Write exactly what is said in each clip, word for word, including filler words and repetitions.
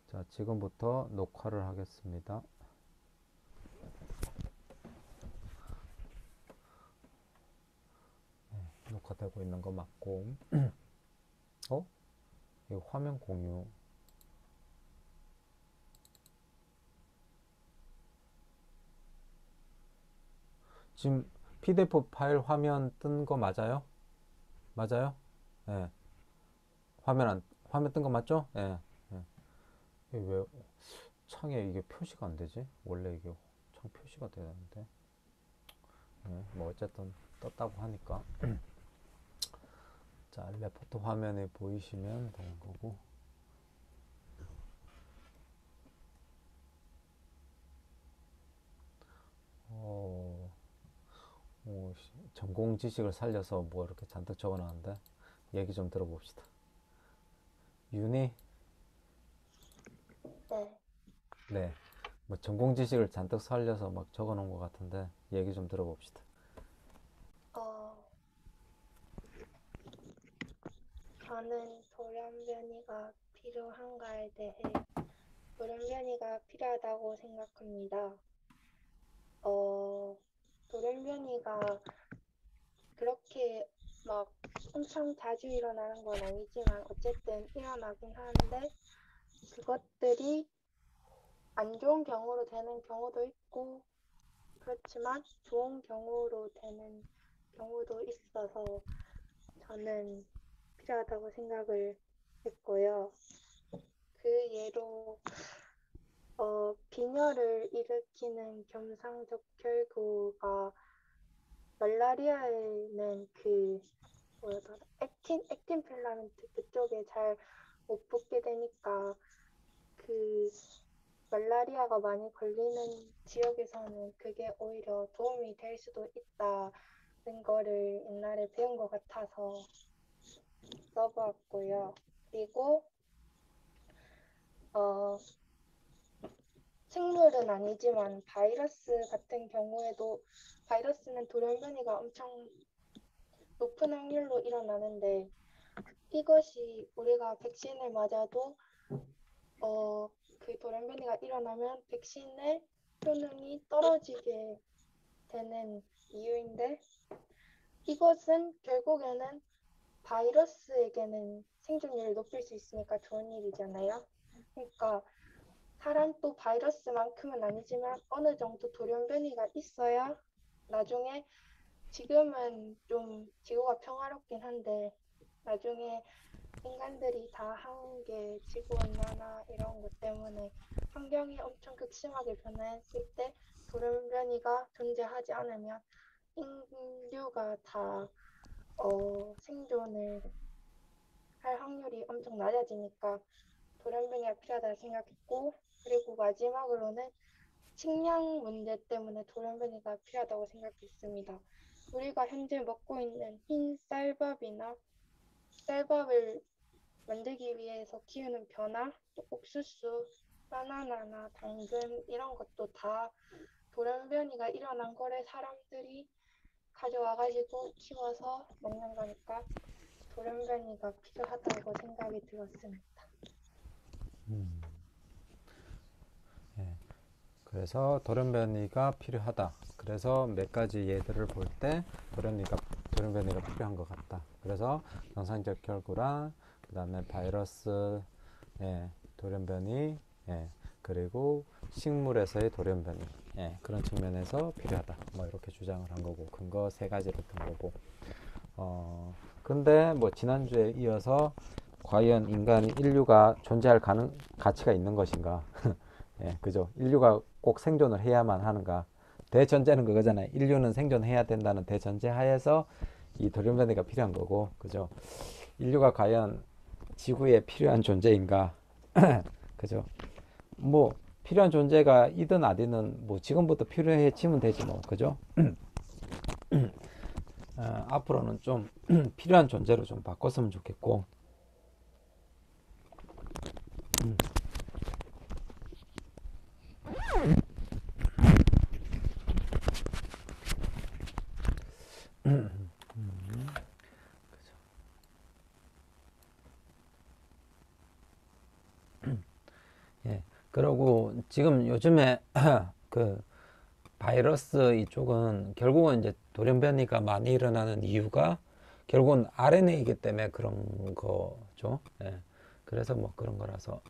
자, 지금부터 녹화를 하겠습니다. 네, 녹화되고 있는 거 맞고. 어? 이거 화면 공유. 지금 피디에프 파일 화면 뜬 거 맞아요? 맞아요? 예. 네. 화면 안, 화면 뜬 거 맞죠? 예. 네. 네. 이게 왜 창에 이게 표시가 안 되지? 원래 이게 창 표시가 되는데. 네, 뭐 어쨌든 떴다고 하니까. 자, 레포트 화면에 보이시면 되는 거고. 어, 오, 전공 지식을 살려서 뭐 이렇게 잔뜩 적어놨는데 얘기 좀 들어봅시다. 윤희, 네. 네, 뭐 전공 지식을 잔뜩 살려서 막 적어놓은 것 같은데 얘기 좀 들어봅시다. 어, 저는 돌연변이가 필요한가에 대해 돌연변이가 필요하다고 생각합니다. 어, 돌연변이가 그렇게 막 엄청 자주 일어나는 건 아니지만 어쨌든 일어나긴 하는데 그것들이 안 좋은 경우로 되는 경우도 있고 그렇지만 좋은 경우로 되는 경우도 있어서 저는 필요하다고 생각을 했고요. 그 예로 어, 빈혈을 일으키는 겸상적 결구가 말라리아에는 그 뭐였더라 액틴 액틴 필라멘트 그쪽에 잘 못 붙게 되니까 그 말라리아가 많이 걸리는 지역에서는 그게 오히려 도움이 될 수도 있다는 거를 옛날에 배운 것 같아서 써보았고요. 그리고 어, 생물은 아니지만 바이러스 같은 경우에도 바이러스는 돌연변이가 엄청 높은 확률로 일어나는데 이것이 우리가 백신을 맞아도 어, 그 돌연변이가 일어나면 백신의 효능이 떨어지게 되는 이유인데 이것은 결국에는 바이러스에게는 생존율을 높일 수 있으니까 좋은 일이잖아요. 그러니까 사람도 바이러스만큼은 아니지만 어느 정도 돌연변이가 있어야 나중에 지금은 좀 지구가 평화롭긴 한데 나중에 인간들이 다 한 게 지구온난화 이런 것 때문에 환경이 엄청 극심하게 변했을 때 돌연변이가 존재하지 않으면 인류가 다 어, 생존을 할 확률이 엄청 낮아지니까 돌연변이가 필요하다고 생각했고 그리고 마지막으로는 식량 문제 때문에 돌연변이가 필요하다고 생각했습니다. 우리가 현재 먹고 있는 흰 쌀밥이나 쌀밥을 만들기 위해서 키우는 벼나 또 옥수수, 바나나나 당근 이런 것도 다 돌연변이가 일어난 거를 사람들이 가져와가지고 키워서 먹는 거니까 돌연변이가 필요하다고 생각이 들었습니다. 음, 예. 그래서 돌연변이가 필요하다. 그래서 몇 가지 예들을 볼 때 돌연변이가 돌연변이가 필요한 것 같다. 그래서 정상적 결구랑 그다음에 바이러스, 예, 돌연변이, 예, 그리고 식물에서의 돌연변이, 예, 그런 측면에서 필요하다. 뭐 이렇게 주장을 한 거고 근거 세 가지를 든 거고. 어, 근데 뭐 지난주에 이어서 과연 인간 인류가 존재할 가능 가치가 있는 것인가? 예, 그죠? 인류가 꼭 생존을 해야만 하는가? 대전제는 그거잖아요. 인류는 생존해야 된다는 대전제 하에서 이 돌연변이가 필요한 거고, 그죠? 인류가 과연 지구에 필요한 존재인가? 그죠? 뭐 필요한 존재가 이든 아니든 뭐 지금부터 필요해지면 되지 뭐, 그죠? 어, 앞으로는 좀 필요한 존재로 좀 바꿨으면 좋겠고, 예. 그리고 지금 요즘에 그 바이러스 이쪽은 결국은 이제 돌연변이가 많이 일어나는 이유가 결국은 알엔에이이기 때문에 그런 거죠. 예. 그래서 뭐 그런 거라서.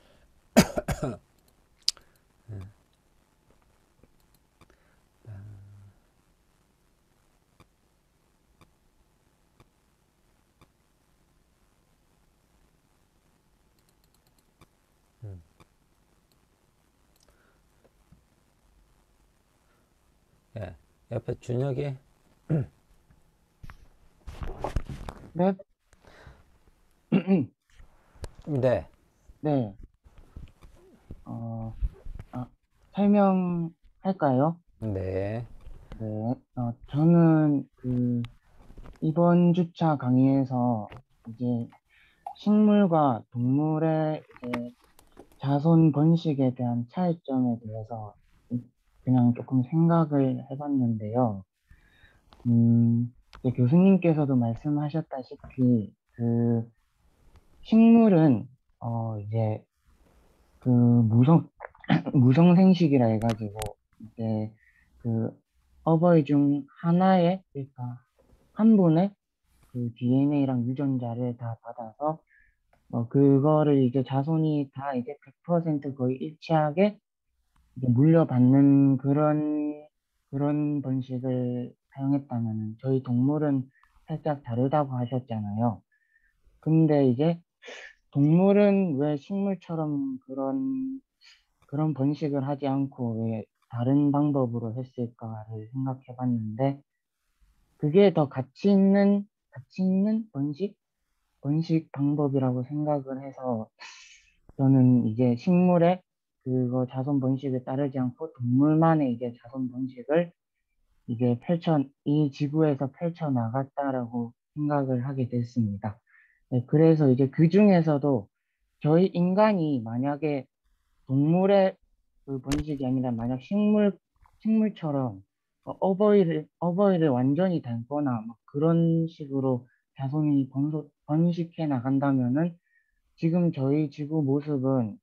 예. 옆에 준혁이. 네, 네. 네, 어, 아, 설명할까요? 네. 네, 어, 저는 그 이번 주차 강의에서 이제 식물과 동물의 이제 자손 번식에 대한 차이점에 대해서 그냥 조금 생각을 해봤는데요. 음, 이제 교수님께서도 말씀하셨다시피 그 식물은 어 이제 그 무성 무성생식이라 해가지고 이제 그 어버이 중 하나의 그러니까 한 분의 그 디엔에이랑 유전자를 다 받아서 어 그거를 이제 자손이 다 이제 백 퍼센트 거의 일치하게 이제 물려받는 그런 그런 번식을 사용했다면 저희 동물은 살짝 다르다고 하셨잖아요. 근데 이제 동물은 왜 식물처럼 그런 그런 번식을 하지 않고 왜 다른 방법으로 했을까를 생각해 봤는데, 그게 더 가치 있는, 가치 있는 번식? 번식 방법이라고 생각을 해서, 저는 이제 식물의 그거 자손 번식을 따르지 않고 동물만의 이제 자손 번식을 이제 펼쳐, 이 지구에서 펼쳐 나갔다라고 생각을 하게 됐습니다. 네, 그래서 이제 그 중에서도 저희 인간이 만약에 동물의 그 번식이 아니라 만약 식물, 식물처럼 어, 어버이를, 어버이를 완전히 닮거나 막 그런 식으로 자손이 번속, 번식해 나간다면은 지금 저희 지구 모습은,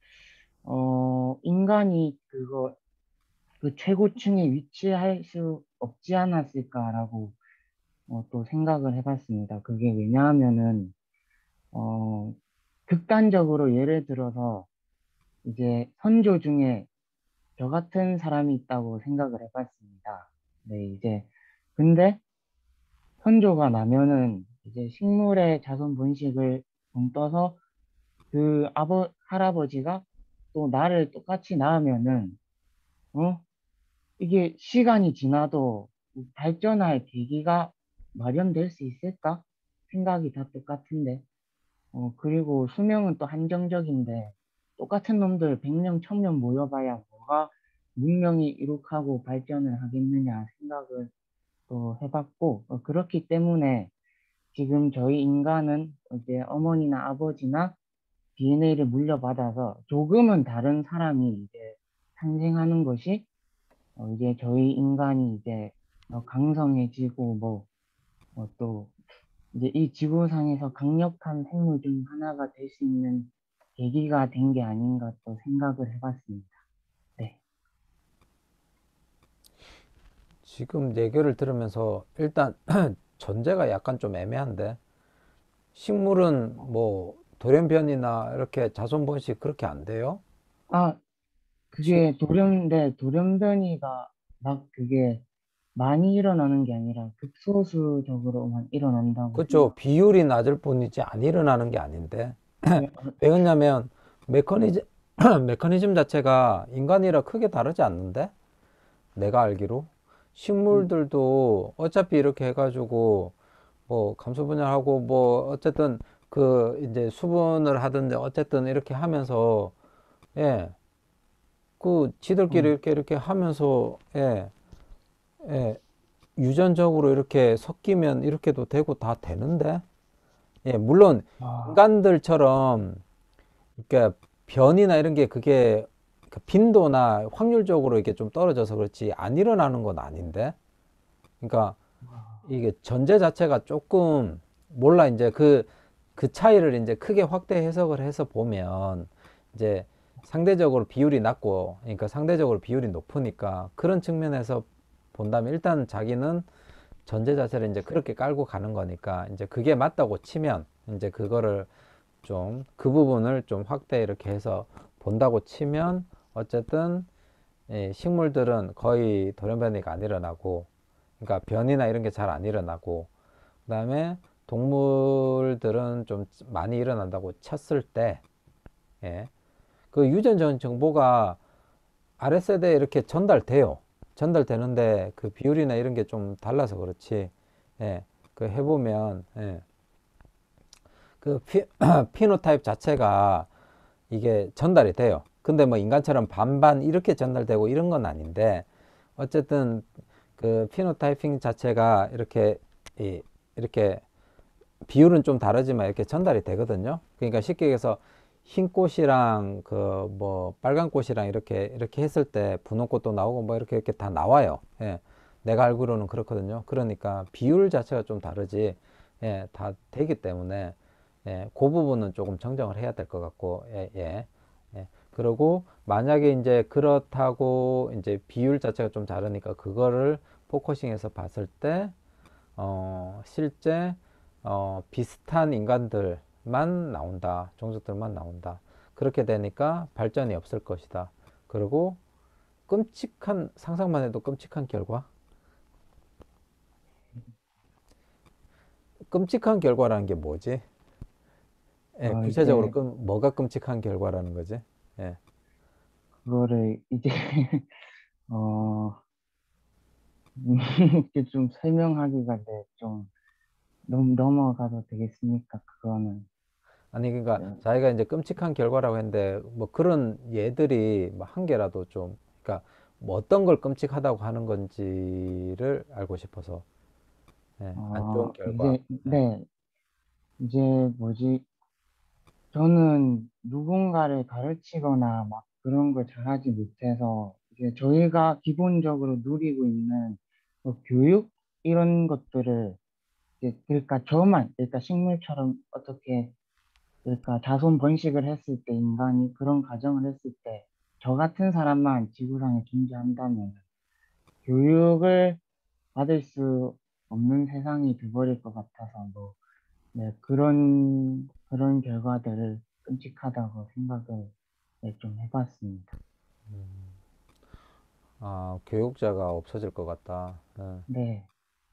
어, 인간이 그거, 그 최고층에 위치할 수 없지 않았을까라고 어, 또 생각을 해봤습니다. 그게 왜냐하면은, 어, 극단적으로 예를 들어서 이제 선조 중에 저 같은 사람이 있다고 생각을 해봤습니다. 네, 이제, 근데 선조가 나면은 이제 식물의 자손 번식을 돈 떠서 그 아버, 할아버지가 또 나를 똑같이 낳으면은, 어? 이게 시간이 지나도 발전할 계기가 마련될 수 있을까? 생각이 다 똑같은데. 어, 그리고 수명은 또 한정적인데, 똑같은 놈들 백 명, 천 명 모여봐야 뭐가 문명이 이룩하고 발전을 하겠느냐 생각을 또 해봤고, 어, 그렇기 때문에 지금 저희 인간은 이제 어머니나 아버지나 디엔에이를 물려받아서 조금은 다른 사람이 이제 탄생하는 것이 어, 이제 저희 인간이 이제 어, 강성해지고 뭐, 어, 또 이제 이 지구상에서 강력한 생물 중 하나가 될 수 있는 계기가 된 게 아닌가 또 생각을 해봤습니다. 네. 지금 얘기를 들으면서 일단 전제가 약간 좀 애매한데 식물은 뭐 돌연변이나 이렇게 자손 번식 그렇게 안 돼요? 아, 지, 그게 돌연, 네, 돌연변이가 막 그게 많이 일어나는 게 아니라 극소수적으로만 일어난다고 그죠. 생각. 비율이 낮을 뿐이지 안 일어나는 게 아닌데. 네, 어, 왜 그러냐면 메커니즘 메커니즘 자체가 인간이라 크게 다르지 않는데 내가 알기로 음, 식물들도 어차피 이렇게 해가지고 뭐 감수 분열하고 뭐 어쨌든 그 이제 수분을 하든지 어쨌든 이렇게 하면서 예 그 지들끼리 어, 이렇게 이렇게 하면서 예, 예 유전적으로 이렇게 섞이면 이렇게도 되고 다 되는데 예 물론 아, 인간들처럼 그러니까 변이나 이런 게 그게 그 빈도나 확률적으로 이게 좀 떨어져서 그렇지 안 일어나는 건 아닌데 그러니까 아, 이게 전제 자체가 조금 몰라 이제 그 그 차이를 이제 크게 확대 해석을 해서 보면 이제 상대적으로 비율이 낮고, 그러니까 상대적으로 비율이 높으니까 그런 측면에서 본다면 일단 자기는 전제 자체를 이제 그렇게 깔고 가는 거니까 이제 그게 맞다고 치면 이제 그거를 좀 그 부분을 좀 확대 이렇게 해서 본다고 치면 어쨌든 이 식물들은 거의 돌연변이가 안 일어나고, 그러니까 변이나 이런 게 잘 안 일어나고, 그 다음에 동물들은 좀 많이 일어난다고 쳤을 때, 예, 그 유전적 정보가 아랫세대에 이렇게 전달돼요. 전달되는데 그 비율이나 이런 게 좀 달라서 그렇지. 예, 그 해보면, 예, 그 피, 피노타입 자체가 이게 전달이 돼요. 근데 뭐 인간처럼 반반 이렇게 전달되고 이런 건 아닌데, 어쨌든 그 피노타이핑 자체가 이렇게 이, 이렇게 비율은 좀 다르지만 이렇게 전달이 되거든요. 그러니까 쉽게 얘기해서 흰 꽃이랑 그 뭐 빨간 꽃이랑 이렇게 이렇게 했을 때 분홍꽃도 나오고 뭐 이렇게 이렇게 다 나와요. 예. 내가 알기로는 그렇거든요. 그러니까 비율 자체가 좀 다르지. 예, 다 되기 때문에 예, 그 부분은 조금 정정을 해야 될 것 같고, 예, 예, 예. 그리고 만약에 이제 그렇다고 이제 비율 자체가 좀 다르니까 그거를 포커싱해서 봤을 때, 어, 실제 어, 비슷한 인간들만 나온다. 종족들만 나온다. 그렇게 되니까 발전이 없을 것이다. 그리고 끔찍한, 상상만 해도 끔찍한 결과? 끔찍한 결과라는 게 뭐지? 예, 어, 구체적으로 이제 끔, 뭐가 끔찍한 결과라는 거지? 예. 그거를 이제 어 이렇게 좀 설명하기가 네, 좀 넘, 넘어가도 되겠습니까? 그거는 아니, 그러니까 네. 자기가 이제 끔찍한 결과라고 했는데, 뭐 그런 예들이 뭐 한 개라도 좀, 그러니까 뭐 어떤 걸 끔찍하다고 하는 건지를 알고 싶어서, 예, 안 어 좋은 결과. 이제 예. 네 이제 뭐지 저는 누군가를 가르치거나 막 그런 걸 잘하지 못해서 이제 저희가 기본적으로 누리고 있는 뭐 교육 이런 것들을 이제 그러니까 저만 그러니까 식물처럼 어떻게 그러니까 자손 번식을 했을 때 인간이 그런 가정을 했을 때 저 같은 사람만 지구상에 존재한다면 교육을 받을 수 없는 세상이 돼버릴 것 같아서 뭐 네, 그런 그런 결과들을 끔찍하다고 생각을 네, 좀 해봤습니다. 아, 교육자가 없어질 것 같다. 예. 네,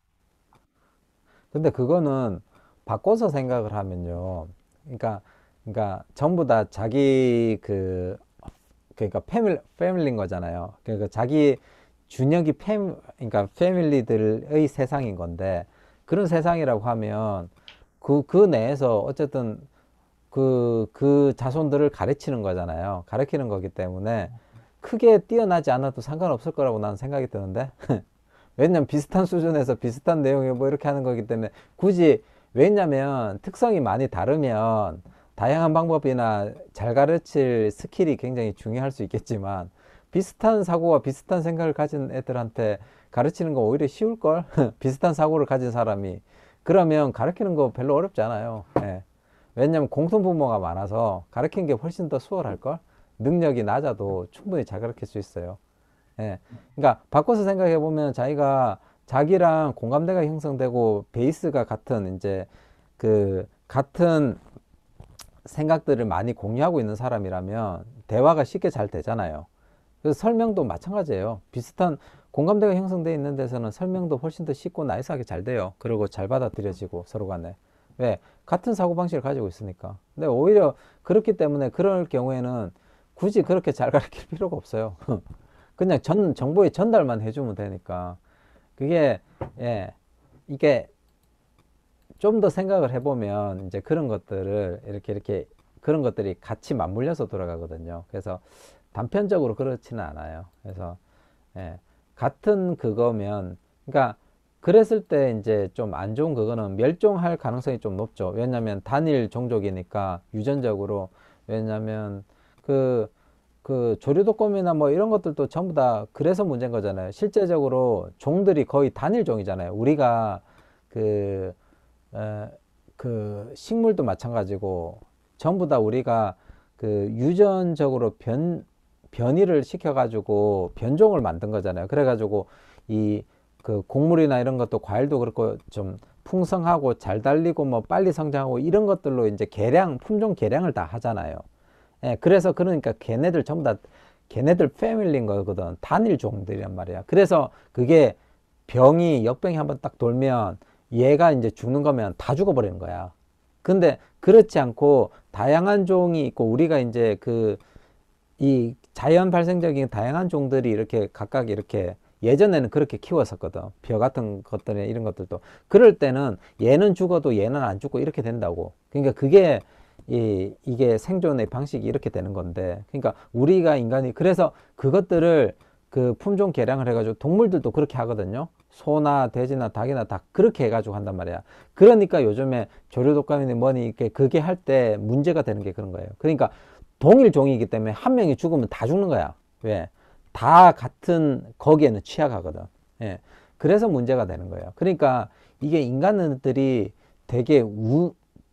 근데 그거는 바꿔서 생각을 하면요. 그러니까, 그러니까 전부 다 자기 그, 그러니까 패밀, 패밀리인 거잖아요. 그러니까 자기 준혁이 패, 그러니까 패밀리들의 세상인 건데, 그런 세상이라고 하면 그, 그 내에서 어쨌든 그, 그 자손들을 가르치는 거잖아요. 가르치는 거기 때문에 크게 뛰어나지 않아도 상관없을 거라고 나는 생각이 드는데. 왜냐면 비슷한 수준에서 비슷한 내용이 뭐 이렇게 하는 거기 때문에 굳이, 왜냐면 특성이 많이 다르면 다양한 방법이나 잘 가르칠 스킬이 굉장히 중요할 수 있겠지만 비슷한 사고와 비슷한 생각을 가진 애들한테 가르치는 거 오히려 쉬울걸? 비슷한 사고를 가진 사람이. 그러면 가르치는 거 별로 어렵지 않아요. 예. 왜냐면 공통분모가 많아서 가르치는 게 훨씬 더 수월할걸? 능력이 낮아도 충분히 잘 가르칠 수 있어요. 예. 그러니까 바꿔서 생각해 보면 자기가 자기랑 공감대가 형성되고 베이스가 같은 이제 그 같은 생각들을 많이 공유하고 있는 사람이라면 대화가 쉽게 잘 되잖아요. 그래서 설명도 마찬가지예요. 비슷한 공감대가 형성되어 있는 데서는 설명도 훨씬 더 쉽고 나이스하게 잘 돼요. 그리고 잘 받아들여지고 서로 간에. 왜? 같은 사고방식을 가지고 있으니까. 근데 오히려 그렇기 때문에 그럴 경우에는 굳이 그렇게 잘 가르칠 필요가 없어요. 그냥 전 정보의 전달만 해주면 되니까. 그게, 예, 이게 좀 더 생각을 해보면 이제 그런 것들을 이렇게 이렇게 그런 것들이 같이 맞물려서 돌아가거든요. 그래서 단편적으로 그렇지는 않아요. 그래서 예, 같은 그거면, 그러니까 그랬을 때 이제 좀 안 좋은 그거는 멸종할 가능성이 좀 높죠. 왜냐하면 단일 종족이니까 유전적으로. 왜냐하면 그 그 조류독검이나 뭐 이런 것들도 전부 다 그래서 문제인 거잖아요. 실제적으로 종들이 거의 단일종이잖아요. 우리가 그, 에, 그 식물도 마찬가지고 전부 다 우리가 그 그 유전적으로 변, 변이를 시켜가지고 변종을 만든 거잖아요. 그래가지고 이 그 곡물이나 이런 것도 과일도 그렇고 좀 풍성하고 잘 달리고 뭐 빨리 성장하고 이런 것들로 이제 개량, 품종 개량을 다 하잖아요. 예, 그래서 그러니까 걔네들 전부 다 걔네들 패밀리인 거거든. 단일 종들이란 말이야. 그래서 그게 병이 역병이 한번 딱 돌면 얘가 이제 죽는 거면 다 죽어버리는 거야. 근데 그렇지 않고 다양한 종이 있고 우리가 이제 그 이 자연 발생적인 다양한 종들이 이렇게 각각 이렇게 예전에는 그렇게 키웠었거든. 벼 같은 것들이나 이런 것들도. 그럴 때는 얘는 죽어도 얘는 안 죽고 이렇게 된다고. 그러니까 그게 이, 이게 생존의 방식이 이렇게 되는 건데. 그러니까 우리가 인간이 그래서 그것들을 그 품종 개량을 해가지고 동물들도 그렇게 하거든요. 소나 돼지나 닭이나 다 그렇게 해가지고 한단 말이야. 그러니까 요즘에 조류독감이니 뭐니 이렇게 그게 할 때 문제가 되는 게 그런 거예요. 그러니까 동일 종이기 때문에 한 명이 죽으면 다 죽는 거야. 왜? 다 같은 거기에는 취약하거든. 예. 그래서 문제가 되는 거예요. 그러니까 이게 인간들이 되게 우,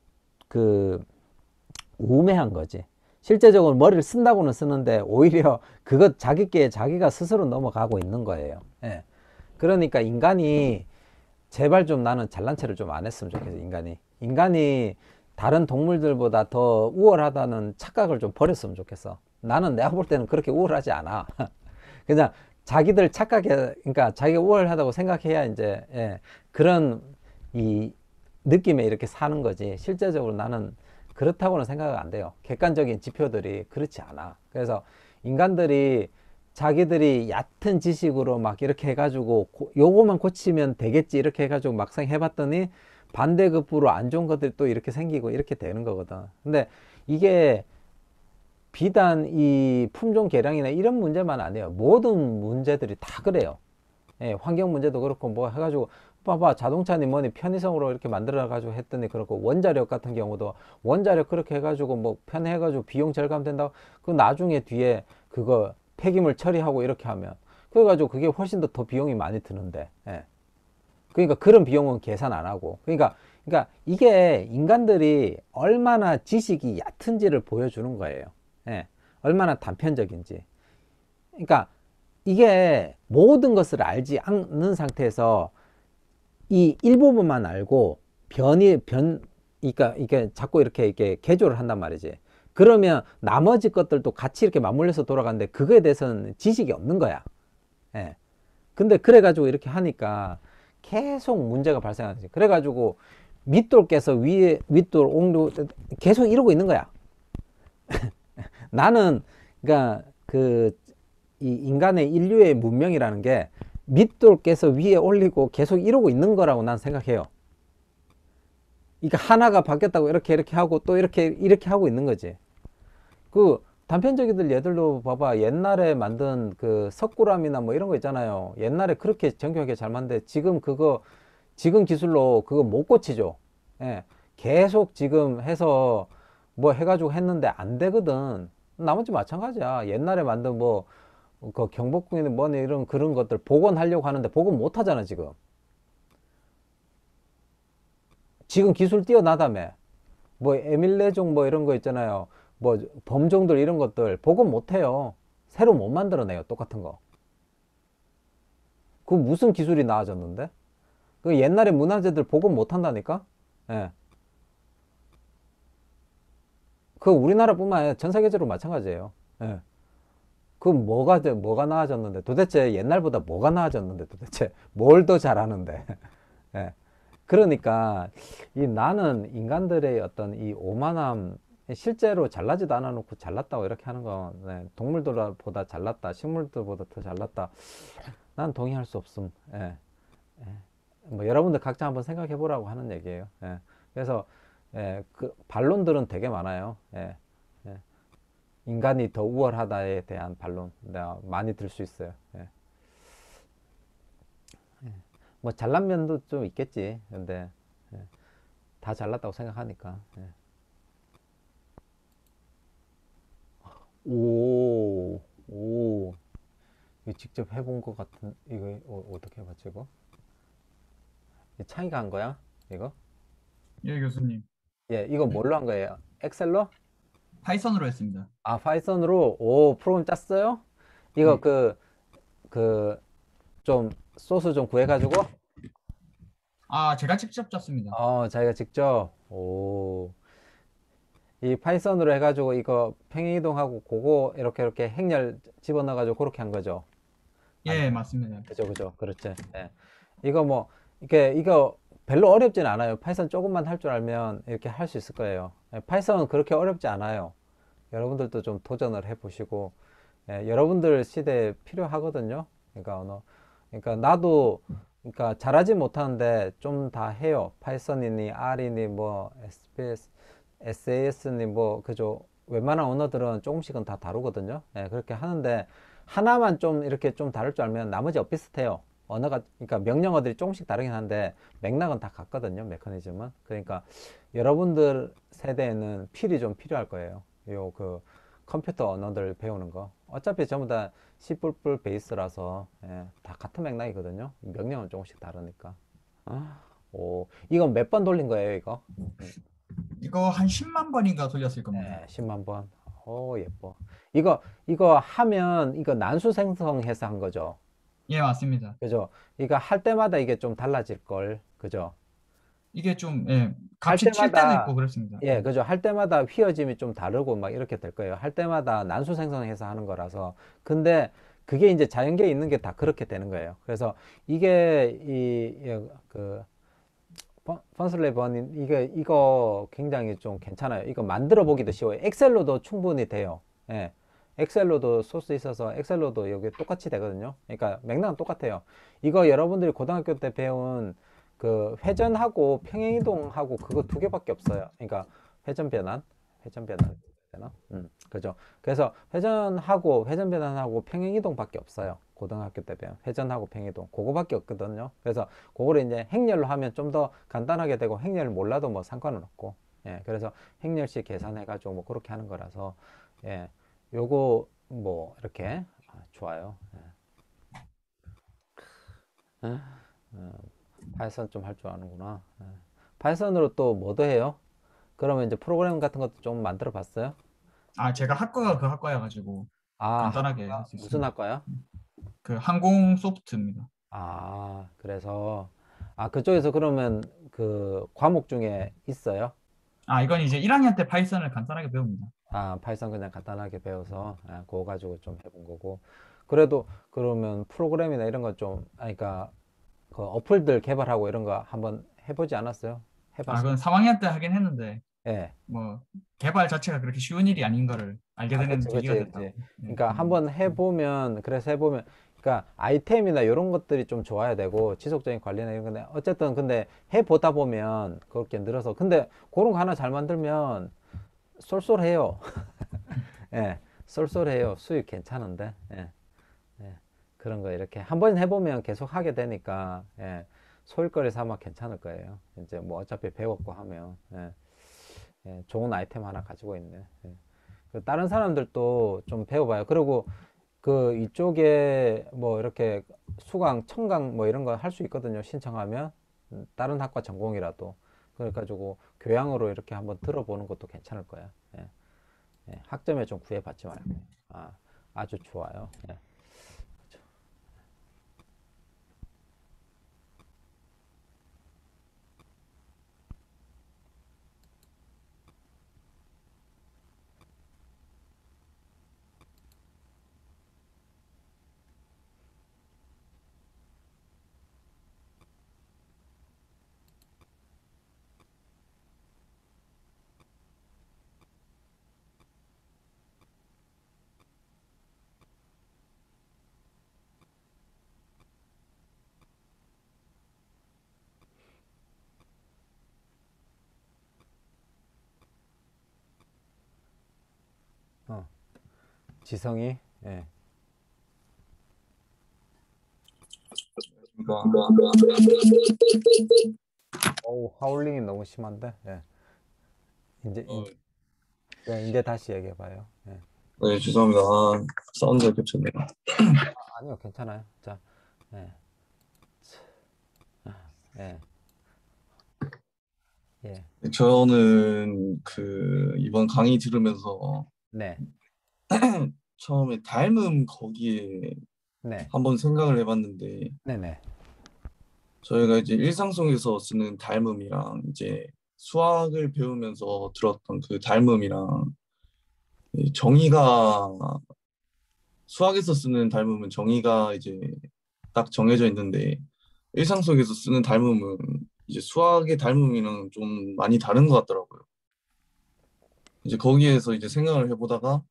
그, 우매한 거지. 실제적으로 머리를 쓴다고는 쓰는데 오히려 그것 자기께 자기가 스스로 넘어가고 있는 거예요. 예. 그러니까 인간이 제발 좀 나는 잘난 체를 좀 안 했으면 좋겠어, 인간이. 인간이 다른 동물들보다 더 우월하다는 착각을 좀 버렸으면 좋겠어. 나는 내가 볼 때는 그렇게 우월하지 않아. 그냥 자기들 착각해, 그러니까 자기가 우월하다고 생각해야 이제, 예, 그런 이 느낌에 이렇게 사는 거지. 실제적으로 나는 그렇다고는 생각 안 돼요. 객관적인 지표들이 그렇지 않아. 그래서 인간들이 자기들이 얕은 지식으로 막 이렇게 해가지고 고, 요거만 고치면 되겠지 이렇게 해가지고 막상 해봤더니 반대급부로 안 좋은 것들이 또 이렇게 생기고 이렇게 되는 거거든. 근데 이게 비단 이 품종 개량이나 이런 문제만 아니에요. 모든 문제들이 다 그래요. 예, 환경 문제도 그렇고 뭐 해가지고 봐봐 자동차니 뭐니 편의성으로 이렇게 만들어 가지고 했더니 그렇고 원자력 같은 경우도 원자력 그렇게 해가지고 뭐 편해가지고 비용 절감된다고 그 나중에 뒤에 그거 폐기물 처리하고 이렇게 하면 그래가지고 그게 훨씬 더 더 비용이 많이 드는데 예. 그러니까 그런 비용은 계산 안 하고 그러니까 그러니까 이게 인간들이 얼마나 지식이 얕은지를 보여주는 거예요. 예. 얼마나 단편적인지. 그러니까 이게 모든 것을 알지 않는 상태에서 이 일부분만 알고 변이 변 그러니까 이게 자꾸 이렇게 이렇게 개조를 한단 말이지. 그러면 나머지 것들도 같이 이렇게 맞물려서 돌아가는데 그거에 대해서는 지식이 없는 거야. 예. 근데 그래가지고 이렇게 하니까 계속 문제가 발생하는 거지. 그래가지고 밑돌 깨서 위에 윗돌 옹도 계속 이러고 있는 거야. 나는 그러니까 그 이 인간의 인류의 문명이라는 게 밑돌 깨서 위에 올리고 계속 이러고 있는 거라고 난 생각해요. 그러니까 하나가 바뀌었다고 이렇게 이렇게 하고 또 이렇게 이렇게 하고 있는 거지. 그 단편적이들 얘들도 봐봐 옛날에 만든 그 석굴암이나 뭐 이런 거 있잖아요. 옛날에 그렇게 정교하게 잘 만드는데 지금 그거 지금 기술로 그거 못 고치죠. 예. 계속 지금 해서 뭐 해가지고 했는데 안 되거든. 나머지 마찬가지야. 옛날에 만든 뭐 그 경복궁이나 뭐니 이런 그런 것들 복원하려고 하는데 복원 못 하잖아 지금. 지금 기술 뛰어나다며. 뭐 에밀레종 뭐 이런 거 있잖아요. 뭐 범종들 이런 것들 복원 못 해요. 새로 못 만들어내요. 똑같은 거. 그 무슨 기술이 나아졌는데? 그 옛날에 문화재들 복원 못 한다니까? 예. 그 우리나라뿐만 아니라 전 세계적으로 마찬가지예요. 예. 그 뭐가 뭐가 나아졌는데 도대체 옛날보다 뭐가 나아졌는데 도대체 뭘 더 잘하는데? 예. 그러니까 이 나는 인간들의 어떤 이 오만함 실제로 잘나지도 않아 놓고 잘났다고 이렇게 하는 건 네, 동물들보다 잘났다 식물들보다 더 잘났다 난 동의할 수 없음. 예. 예. 뭐 여러분들 각자 한번 생각해 보라고 하는 얘기예요. 예. 그래서 예, 그 반론들은 되게 많아요. 예. 예. 인간이 더 우월하다에 대한 반론 내가 많이 들 수 있어요. 예. 뭐 잘난 면도 좀 있겠지. 근데 예. 다 잘났다고 생각하니까. 예. 오, 오, 이거 직접 해본 것 같은, 이거 어, 어떻게 해봤지, 이거? 이 창이가 한 거야? 이거? 예, 교수님. 예, 이거 뭘로 한 거예요? 엑셀로? 파이썬으로 했습니다. 아, 파이썬으로 오 프로그램 짰어요? 이거 네. 그 그 좀 소스 좀 구해가지고 아, 제가 직접 짰습니다. 어 자기가 직접 오 이 파이썬으로 해가지고 이거 평행이동하고 그거 이렇게 이렇게 행렬 집어넣어가지고 그렇게 한 거죠. 예, 맞습니다. 그죠, 그죠, 그렇지. 예. 이거 뭐 이게 이거 별로 어렵진 않아요. 파이썬 조금만 할 줄 알면 이렇게 할 수 있을 거예요. 예, 파이썬은 그렇게 어렵지 않아요. 여러분들도 좀 도전을 해보시고, 예, 여러분들 시대에 필요하거든요. 그러니까 언어. 그러니까 나도 그러니까 잘하지 못하는데 좀 다 해요. 파이썬이니 R이니 뭐 에스피에스, 에스에이에스니 뭐 그죠. 웬만한 언어들은 조금씩은 다 다루거든요. 예, 그렇게 하는데 하나만 좀 이렇게 좀 다룰 줄 알면 나머지 비슷해요. 언어가 그러니까 명령어들이 조금씩 다르긴 한데 맥락은 다 같거든요. 메커니즘은. 그러니까 여러분들 세대에는 필이 좀 필요할 거예요. 요 그 컴퓨터 언어들 배우는 거 어차피 전부 다 C++ 베이스라서 예, 다 같은 맥락이거든요. 명령은 조금씩 다르니까. 아, 오, 이건 몇 번 돌린 거예요, 이거? 이거 한 십만 번인가 돌렸을 겁니다. 네, 십만 번. 오, 예뻐. 이거 이거 하면 이거 난수 생성해서 한 거죠. 예, 맞습니다. 그죠? 이거 할 때마다 이게 좀 달라질 걸. 그죠? 이게 좀, 예, 할 값이 칠 때도 때마다 있고 그렇습니다. 예, 그죠. 할 때마다 휘어짐이 좀 다르고 막 이렇게 될 거예요. 할 때마다 난수 생성해서 하는 거라서. 근데 그게 이제 자연계에 있는 게 다 그렇게 되는 거예요. 그래서 이게 이 그 펀슬레번 이게 이거 굉장히 좀 괜찮아요. 이거 만들어 보기도 쉬워요. 엑셀로도 충분히 돼요. 예. 엑셀로도 소스 있어서 엑셀로도 여기 똑같이 되거든요. 그러니까 맥락은 똑같아요. 이거 여러분들이 고등학교 때 배운 그 회전하고 평행이동하고 그거 두 개밖에 없어요. 그러니까 회전 변환, 회전 변환 되나? 음, 그죠. 그래서 회전하고 회전 변환하고 평행이동밖에 없어요. 고등학교 때 배운 회전하고 평행이동 그거밖에 없거든요. 그래서 그거를 이제 행렬로 하면 좀 더 간단하게 되고 행렬 몰라도 뭐 상관은 없고, 예, 그래서 행렬식 계산해가지고 뭐 그렇게 하는 거라서, 예, 요거 뭐 이렇게 아, 좋아요. 예. 어, 파이썬 좀 할 줄 아는구나. 예. 파이썬으로 또 뭐도 해요? 그러면 이제 프로그램 같은 것도 좀 만들어 봤어요? 아, 제가 학과가 그 학과여가지고 아, 간단하게 할 학과가 수 무슨 있습니다. 학과야? 그 항공 소프트입니다. 아, 그래서 아 그쪽에서 그러면 그 과목 중에 있어요? 아, 이건 이제 일 학년 때 파이썬을 간단하게 배웁니다. 아, 파이썬 그냥 간단하게 배워서 아, 그거 가지고 좀 해본 거고. 그래도 그러면 프로그램이나 이런 거 좀, 아, 그러니까 그 어플들 개발하고 이런 거 한번 해보지 않았어요? 아, 해봤어요? 그건 삼 학년 때 하긴 했는데, 예. 뭐, 개발 자체가 그렇게 쉬운 일이 아닌 거를 알게 아, 되는 그치, 계기가 그치, 됐다고. 그치. 예, 그러니까 봅니다. 한번 해보면, 그래서 해보면, 그러니까 아이템이나 이런 것들이 좀 좋아야 되고, 지속적인 관리나 이런 건데, 어쨌든 근데 해보다 보면 그렇게 늘어서, 근데 그런 거 하나 잘 만들면 쏠쏠해요. 예, 쏠쏠해요. 수익 괜찮은데, 예, 예. 그런 거 이렇게 한 번 해보면 계속 하게 되니까, 예, 소일거리 삼아 괜찮을 거예요. 이제 뭐 어차피 배웠고 하면, 예, 예, 좋은 아이템 하나 가지고 있네. 예. 그 다른 사람들도 좀 배워봐요. 그리고 그 이쪽에 뭐 이렇게 수강, 청강 뭐 이런 거 할 수 있거든요. 신청하면. 음, 다른 학과 전공이라도. 그래가지고 교양으로 이렇게 한번 들어보는 것도 괜찮을 거야. 예. 예, 학점에 좀 구애받지 말고. 아, 아주 좋아요. 예. 어, 지성이, 예. 어우, 하울링이 너무 심한데? 예. 이제, 어, 이제, 예, 이제 다시 얘기해봐요. 예. 네, 죄송합니다. 아, 사운드가 겹쳤네요. 아, 아니요, 괜찮아요. 자, 예. 예. 예. 저는 그 이번 강의 들으면서 네. 처음에 닮음 거기에 네. 한번 생각을 해봤는데 네네. 저희가 이제 일상 속에서 쓰는 닮음이랑 이제 수학을 배우면서 들었던 그 닮음이랑 이 정의가 수학에서 쓰는 닮음은 정의가 이제 딱 정해져 있는데 일상 속에서 쓰는 닮음은 이제 수학의 닮음이랑 좀 많이 다른 것 같더라고요. 이제 거기에서 이제 생각을 해보다가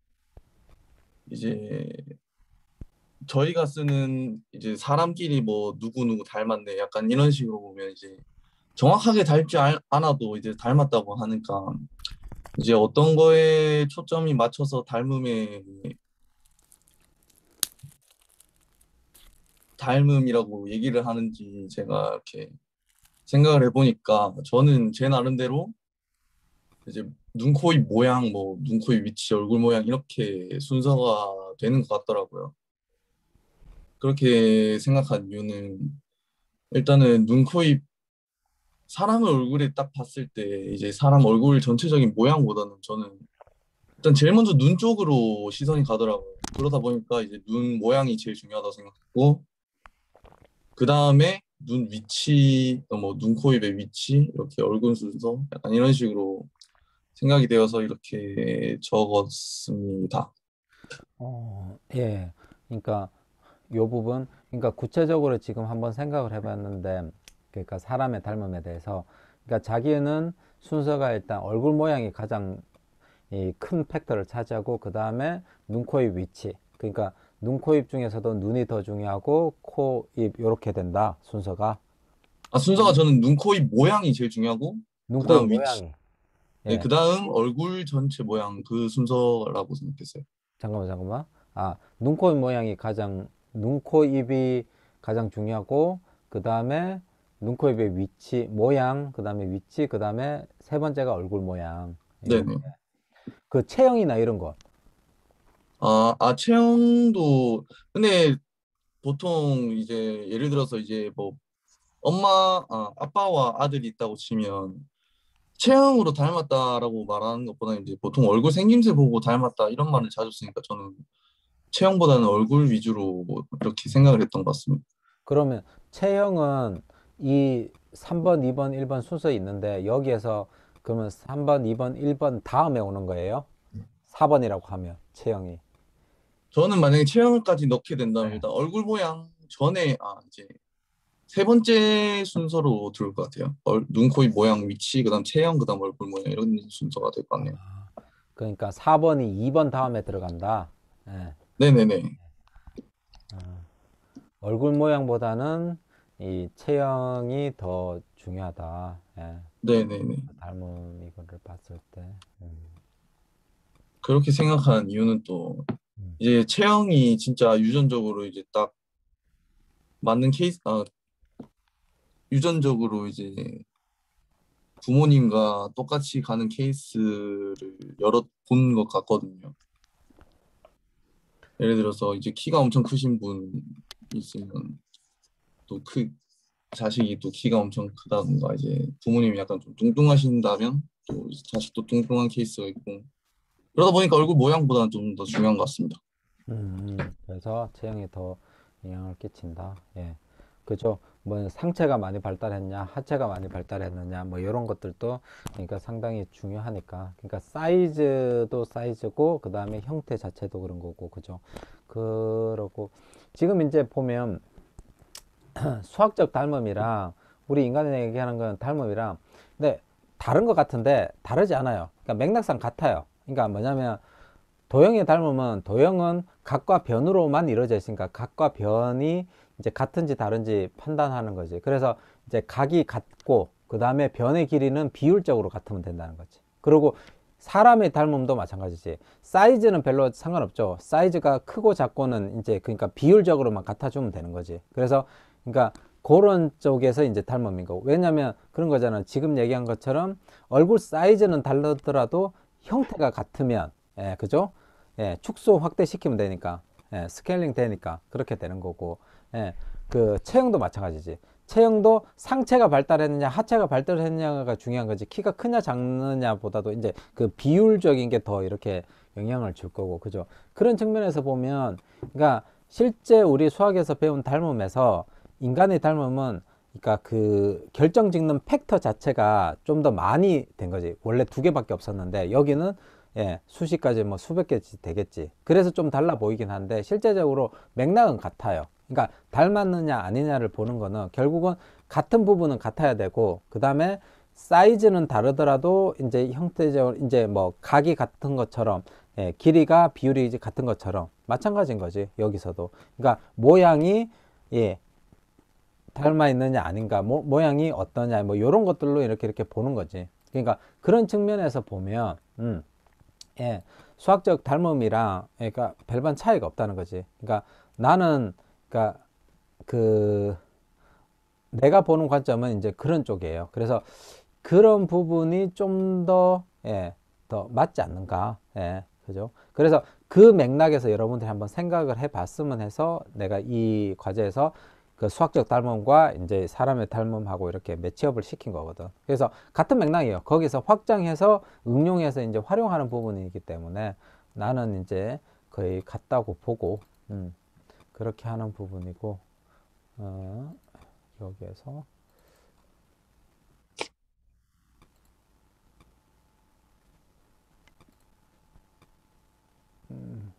이제 저희가 쓰는 이제 사람끼리 뭐 누구누구 닮았네 약간 이런 식으로 보면 이제 정확하게 닮지 알- 않아도 이제 닮았다고 하니까 이제 어떤 거에 초점이 맞춰서 닮음에 닮음이라고 얘기를 하는지 제가 이렇게 생각을 해보니까 저는 제 나름대로 이제 눈, 코, 입 모양, 뭐 눈, 코, 입 위치, 얼굴 모양 이렇게 순서가 되는 것 같더라고요. 그렇게 생각한 이유는 일단은 눈, 코, 입 사람의 얼굴에 딱 봤을 때 이제 사람 얼굴 전체적인 모양보다는 저는 일단 제일 먼저 눈 쪽으로 시선이 가더라고요. 그러다 보니까 이제 눈 모양이 제일 중요하다고 생각했고 그 다음에 눈 위치, 어, 뭐 눈, 코, 입의 위치 이렇게 얼굴 순서 약간 이런 식으로 생각이 되어서 이렇게 적었습니다. 어, 예. 그러니까 요 부분, 그러니까 구체적으로 지금 한번 생각을 해봤는데, 그러니까 사람의 닮음에 대해서, 그러니까 자기는 순서가 일단 얼굴 모양이 가장 이 큰 팩터를 차지하고, 그 다음에 눈, 코, 입 위치. 그러니까 눈, 코, 입 중에서도 눈이 더 중요하고, 코, 입 이렇게 된다 순서가. 아, 순서가 저는 눈, 코, 입 모양이 제일 중요하고 눈, 그 코, 입 다음 위치, 모양이. 네, 예. 그 다음 얼굴 전체 모양 그 순서라고 생각했어요. 잠깐만, 잠깐만. 아, 눈, 코, 입 모양이 가장, 눈, 코, 입이 가장 중요하고, 그 다음에 눈, 코, 입의 위치, 모양, 그 다음에 위치, 그 다음에 세 번째가 얼굴 모양. 이렇게. 네네. 그 체형이나 이런 거. 아, 아, 체형도, 근데 보통 이제 예를 들어서 이제 뭐 엄마, 아, 아빠와 아들이 있다고 치면 체형으로 닮았다라고 말하는 것보다는 이제 보통 얼굴 생김새 보고 닮았다 이런 말을 자주 쓰니까 저는 체형보다는 얼굴 위주로 이렇게 생각을 했던 것 같습니다. 그러면 체형은 이 삼 번, 이 번, 일 번 순서 있는데, 여기에서 그러면 삼 번, 이 번, 일 번 다음에 오는 거예요? 사 번이라고 하면, 체형이. 저는 만약에 체형까지 넣게 된다면 네. 일단 얼굴 모양 전에 아 이제 세 번째 순서로 들을 것 같아요. 얼, 눈, 코, 입 모양 위치, 그다음 체형, 그다음 얼굴 모양 이런 순서가 될 것 같네요. 그러니까 사 번이 이 번 다음에 들어간다. 예. 네네네. 얼굴 모양보다는 이 체형이 더 중요하다. 예. 네네네. 닮은 이거를 봤을 때. 음. 그렇게 생각한 이유는 또 음. 이제 체형이 진짜 유전적으로 이제 딱 맞는 케이스, 아, 유전적으로 이제 부모님과 똑같이 가는 케이스를 여러 본 것 같거든요. 예를 들어서 이제 키가 엄청 크신 분 있으면 또 크, 자식이 또 키가 엄청 크다든가 이제 부모님이 약간 좀 뚱뚱하신다면 또 이제 자식도 뚱뚱한 케이스가 있고 그러다 보니까 얼굴 모양보다는 좀 더 중요한 것 같습니다. 음, 음. 그래서 체형이 더 영향을 끼친다. 예. 그죠? 뭐 상체가 많이 발달했냐, 하체가 많이 발달했느냐, 뭐 이런 것들도 그러니까 상당히 중요하니까. 그러니까 사이즈도 사이즈고, 그 다음에 형태 자체도 그런 거고, 그죠? 그러고 지금 이제 보면 수학적 닮음이랑 우리 인간이 얘기하는 건 닮음이랑 근데 다른 것 같은데 다르지 않아요. 그러니까 맥락상 같아요. 그러니까 뭐냐면 도형의 닮음은 도형은 각과 변으로만 이루어져 있으니까 각과 변이 이제 같은지 다른지 판단하는 거지. 그래서 이제 각이 같고 그 다음에 변의 길이는 비율적으로 같으면 된다는 거지. 그리고 사람의 닮음도 마찬가지지. 사이즈는 별로 상관없죠. 사이즈가 크고 작고는 이제 그러니까 비율적으로만 같아주면 되는 거지. 그래서 그러니까 그런 쪽에서 이제 닮음인 거고. 왜냐면 그런 거잖아. 지금 얘기한 것처럼 얼굴 사이즈는 다르더라도 형태가 같으면, 예, 그죠? 예, 축소 확대시키면 되니까, 예, 스케일링 되니까 그렇게 되는 거고, 예, 그 체형도 마찬가지지. 체형도 상체가 발달했느냐 하체가 발달했느냐가 중요한 거지, 키가 크냐 작느냐 보다도 이제 그 비율적인 게 더 이렇게 영향을 줄 거고, 그죠? 그런 측면에서 보면, 그러니까 실제 우리 수학에서 배운 닮음에서 인간의 닮음은, 그러니까 그 결정 짓는 팩터 자체가 좀 더 많이 된 거지. 원래 두 개밖에 없었는데 여기는 예, 수십 가지 뭐 수백 개 되겠지. 그래서 좀 달라 보이긴 한데 실제적으로 맥락은 같아요. 그러니까 닮았느냐 아니냐를 보는 거는 결국은 같은 부분은 같아야 되고, 그 다음에 사이즈는 다르더라도 이제 형태적으로 이제 뭐 각이 같은 것처럼, 예, 길이가 비율이 이제 같은 것처럼 마찬가지인 거지 여기서도. 그러니까 모양이 예, 닮아 있느냐 아닌가, 모, 모양이 어떠냐, 뭐 이런 것들로 이렇게 이렇게 보는 거지. 그러니까 그런 측면에서 보면 음, 예, 수학적 닮음이랑 그러니까 별반 차이가 없다는 거지. 그러니까 나는 그러니까 그 내가 보는 관점은 이제 그런 쪽이에요. 그래서 그런 부분이 좀 더 예, 더 맞지 않는가, 예, 그죠? 그래서 그 맥락에서 여러분들이 한번 생각을 해봤으면 해서 내가 이 과제에서 그 수학적 닮음과 이제 사람의 닮음하고 이렇게 매치업을 시킨 거거든. 그래서 같은 맥락이에요. 거기서 확장해서 응용해서 이제 활용하는 부분이기 때문에 나는 이제 거의 같다고 보고, 음, 그렇게 하는 부분이고, 어, 여기에서 음,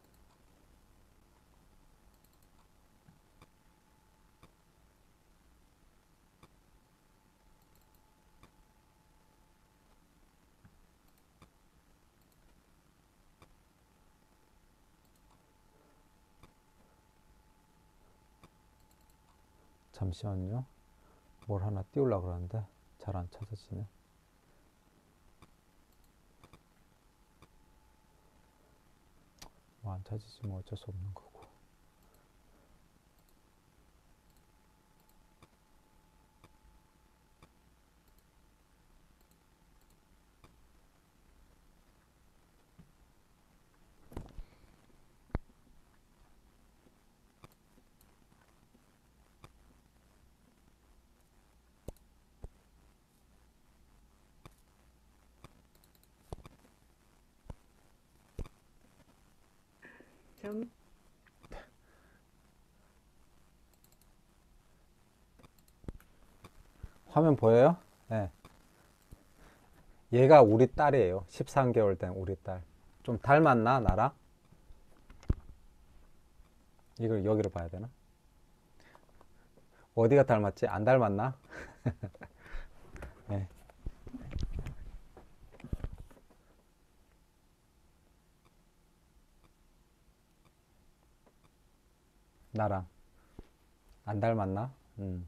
잠시만요. 뭘 하나 띄우려고 그러는데 잘 안 찾아지네. 뭐 안 찾아지면 뭐 어쩔 수 없는 거고. 점 화면 보여요? 네. 얘가 우리 딸이에요. 십삼 개월 된 우리 딸. 좀 닮았나 나랑? 이걸 여기로 봐야 되나? 어디가 닮았지? 안 닮았나? 네. 나랑 안 닮았나? 음,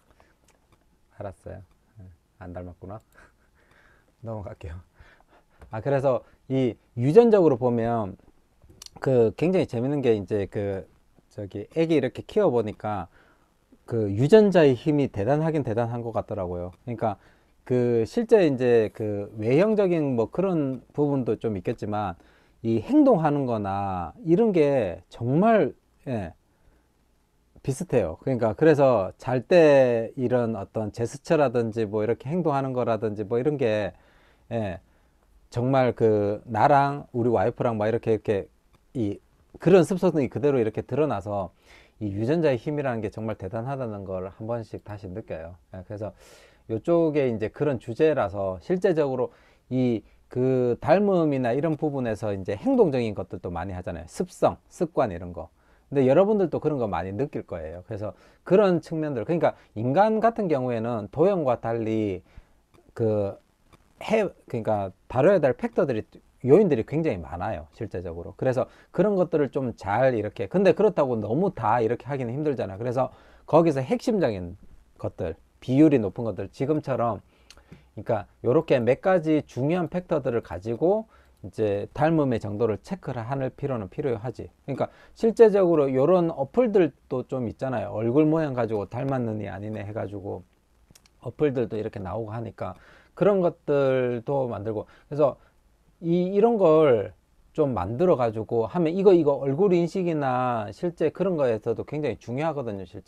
알았어요. 네, 안 닮았구나. 넘어갈게요. 아, 그래서 이 유전적으로 보면 그 굉장히 재밌는 게 이제 그 저기 애기 이렇게 키워 보니까 그 유전자의 힘이 대단하긴 대단한 것 같더라고요. 그러니까 그 실제 이제 그 외형적인 뭐 그런 부분도 좀 있겠지만 이 행동하는 거나 이런 게 정말 예, 비슷해요. 그러니까 그래서 잘 때 이런 어떤 제스처라든지 뭐 이렇게 행동하는 거라든지 뭐 이런 게 예, 정말 그 나랑 우리 와이프랑 막 이렇게 이렇게 이 그런 습성이 그대로 이렇게 드러나서 이 유전자의 힘이라는 게 정말 대단하다는 걸 한 번씩 다시 느껴요. 예, 그래서 이쪽에 이제 그런 주제라서 실제적으로 이 그 닮음이나 이런 부분에서 이제 행동적인 것들도 많이 하잖아요. 습성, 습관 이런 거. 근데 여러분들도 그런 거 많이 느낄 거예요. 그래서 그런 측면들, 그러니까 인간 같은 경우에는 도형과 달리 그 해, 그러니까 다뤄야 될 팩터들이, 요인들이 굉장히 많아요. 실제적으로. 그래서 그런 것들을 좀 잘 이렇게, 근데 그렇다고 너무 다 이렇게 하기는 힘들잖아요. 그래서 거기서 핵심적인 것들, 비율이 높은 것들, 지금처럼, 그러니까 요렇게 몇 가지 중요한 팩터들을 가지고 이제 닮음의 정도를 체크를 할 필요는 필요하지. 그러니까 실제적으로 요런 어플들도 좀 있잖아요. 얼굴 모양 가지고 닮았느니 아니네 해가지고 어플들도 이렇게 나오고 하니까 그런 것들도 만들고, 그래서 이 이런 걸 좀 만들어 가지고 하면 이거 이거 얼굴 인식이나 실제 그런 거에서도 굉장히 중요하거든요. 실제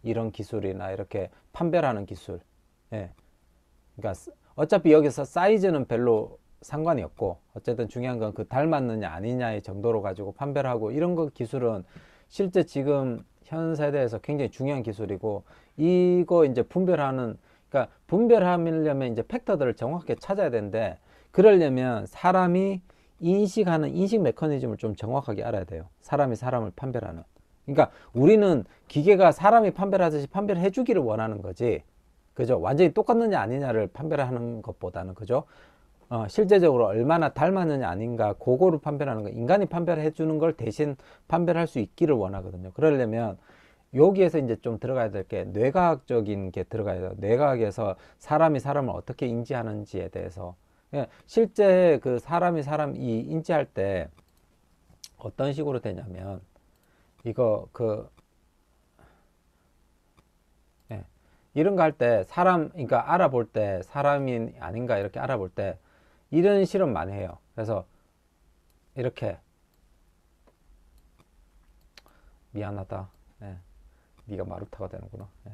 이런 기술이나 이렇게 판별하는 기술. 예. 그러니까 스- 어차피 여기서 사이즈는 별로 상관이 없고 어쨌든 중요한 건 그 닮았느냐 아니냐의 정도로 가지고 판별하고 이런 거 기술은 실제 지금 현 세대에서 굉장히 중요한 기술이고 이거 이제 분별하는 그러니까 분별하려면 이제 팩터들을 정확하게 찾아야 되는데 그러려면 사람이 인식하는 인식 메커니즘을 좀 정확하게 알아야 돼요. 사람이 사람을 판별하는. 그러니까 우리는 기계가 사람이 판별하듯이 판별해 주기를 원하는 거지. 그죠? 완전히 똑같느냐 아니냐를 판별하는 것보다는 그죠? 어, 실제적으로 얼마나 닮았느냐 아닌가 그거를 판별하는 거 인간이 판별해 주는 걸 대신 판별할 수 있기를 원하거든요. 그러려면 여기에서 이제 좀 들어가야 될 게 뇌과학적인 게 들어가야 돼요. 뇌과학에서 사람이 사람을 어떻게 인지하는지에 대해서 예, 실제 그 사람이 사람 이 인지할 때 어떤 식으로 되냐면 이거 그 예, 이런 거 할 때 사람 그러니까 알아볼 때 사람이 아닌가 이렇게 알아볼 때 이런 실험 많이 해요. 그래서 이렇게 미안하다. 예, 네가 마루타가 되는구나. 예.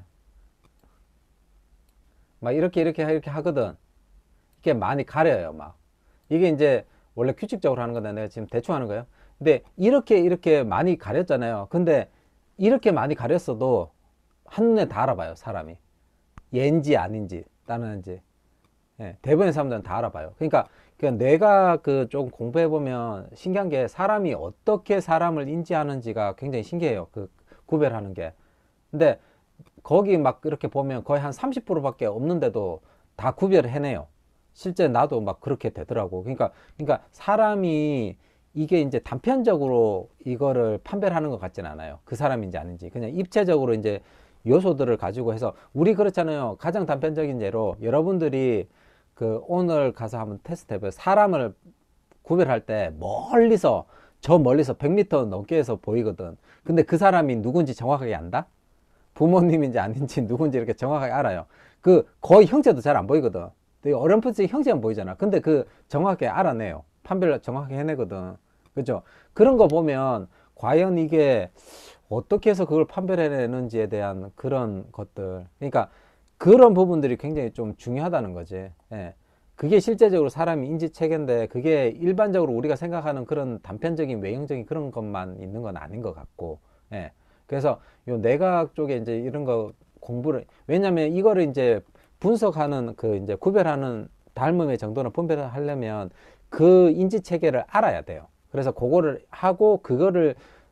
막 이렇게 이렇게 이렇게 하거든. 이게 많이 가려요. 막 이게 이제 원래 규칙적으로 하는 건데 내가 지금 대충 하는 거예요. 근데 이렇게 이렇게 많이 가렸잖아요. 근데 이렇게 많이 가렸어도 한눈에 다 알아봐요. 사람이 얘인지 아닌지 따는지. 예, 대부분의 사람들은 다 알아봐요. 그러니까, 그 내가 그 좀 공부해 보면 신기한 게 사람이 어떻게 사람을 인지하는지가 굉장히 신기해요. 그 구별하는 게. 근데 거기 막 이렇게 보면 거의 한 삼십 퍼센트밖에 없는데도 다 구별을 해내요. 실제 나도 막 그렇게 되더라고. 그러니까, 그러니까 사람이 이게 이제 단편적으로 이거를 판별하는 것 같진 않아요. 그 사람인지 아닌지. 그냥 입체적으로 이제 요소들을 가지고 해서 우리 그렇잖아요. 가장 단편적인 예로 여러분들이 그 오늘 가서 한번 테스트 해봐요. 사람을 구별할 때 멀리서 저 멀리서 백 미터 넘게 해서 보이거든. 근데 그 사람이 누군지 정확하게 안다? 부모님인지 아닌지 누군지 이렇게 정확하게 알아요. 그 거의 형체도 잘 안 보이거든. 되게 어렴풋이 형체는 보이잖아. 근데 그 정확하게 알아내요. 판별 정확하게 해내거든. 그죠? 그런 거 보면 과연 이게 어떻게 해서 그걸 판별해내는지에 대한 그런 것들. 그러니까 그런 부분들이 굉장히 좀 중요하다는 거지. 예. 그게 실제적으로 사람이 인지 체계인데 그게 일반적으로 우리가 생각하는 그런 단편적인 외형적인 그런 것만 있는 건 아닌 것 같고. 예. 그래서 요 내과학 쪽에 이제 이런 거 공부를 왜냐면 이거를 이제 분석하는 그 이제 구별하는 닮음의 정도는 분별을 하려면 그 인지 체계를 알아야 돼요. 그래서 그거를 하고 그거를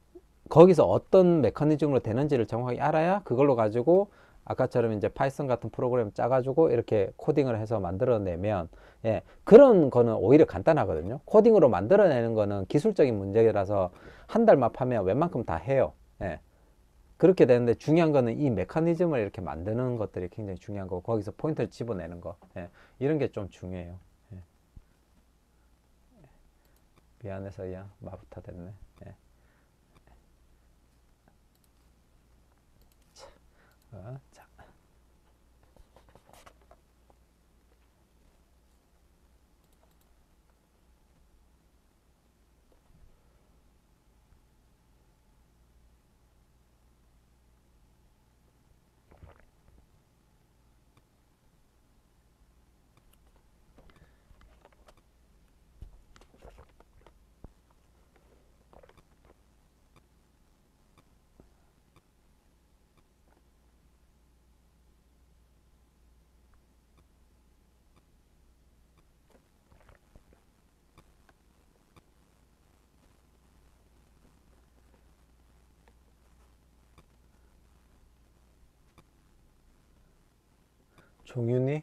거기서 어떤 메커니즘으로 되는지를 정확히 알아야 그걸로 가지고 아까처럼 이제 파이썬 같은 프로그램 짜가지고 이렇게 코딩을 해서 만들어내면 예, 그런 거는 오히려 간단하거든요. 코딩으로 만들어내는 거는 기술적인 문제라서 한 달만 파면 웬만큼 다 해요. 예, 그렇게 되는데 중요한 거는 이 메커니즘을 이렇게 만드는 것들이 굉장히 중요한 거고 거기서 포인트를 집어내는 거 예, 이런 게 좀 중요해요. 예. 미안해서 야 마부타 됐네. 예. 어, 자. 종윤이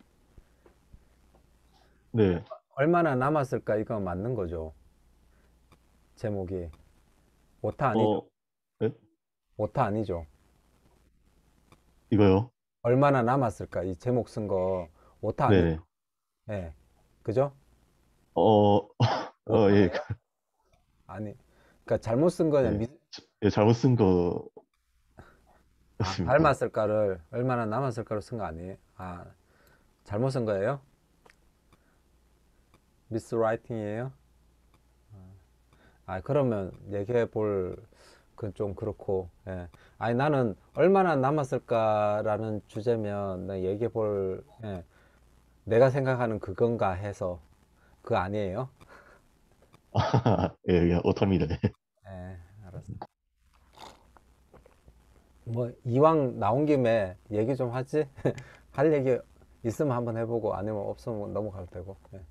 네. 얼마나 남았을까 이거 맞는 거죠. 제목이 오타 아니죠. 어, 네? 오타 아니죠. 이거요? 얼마나 남았을까 이 제목 쓴 거 오타 아니죠. 네네. 예, 그죠? 어, 어, 예, 오타예요? 아니, 그러니까 잘못 쓴 거냐 네. 미, 예, 잘못 쓴 아, 거였습니다. 닮았을까를 얼마나 남았을까로 쓴 거 아니에요? 아, 잘못 쓴 거예요? 미스 라이팅이에요? 아, 그러면 얘기해 볼 그건 좀 그렇고, 예. 아니, 나는 얼마나 남았을까라는 주제면 나 얘기해 볼, 예. 내가 생각하는 그건가 해서 그거 아니에요? 예, 예, 오답니다. 예. 예, 알았어. 뭐, 이왕 나온 김에 얘기 좀 하지? 할 얘기 있으면 한번 해보고, 아니면 없으면 넘어갈 테고. 예.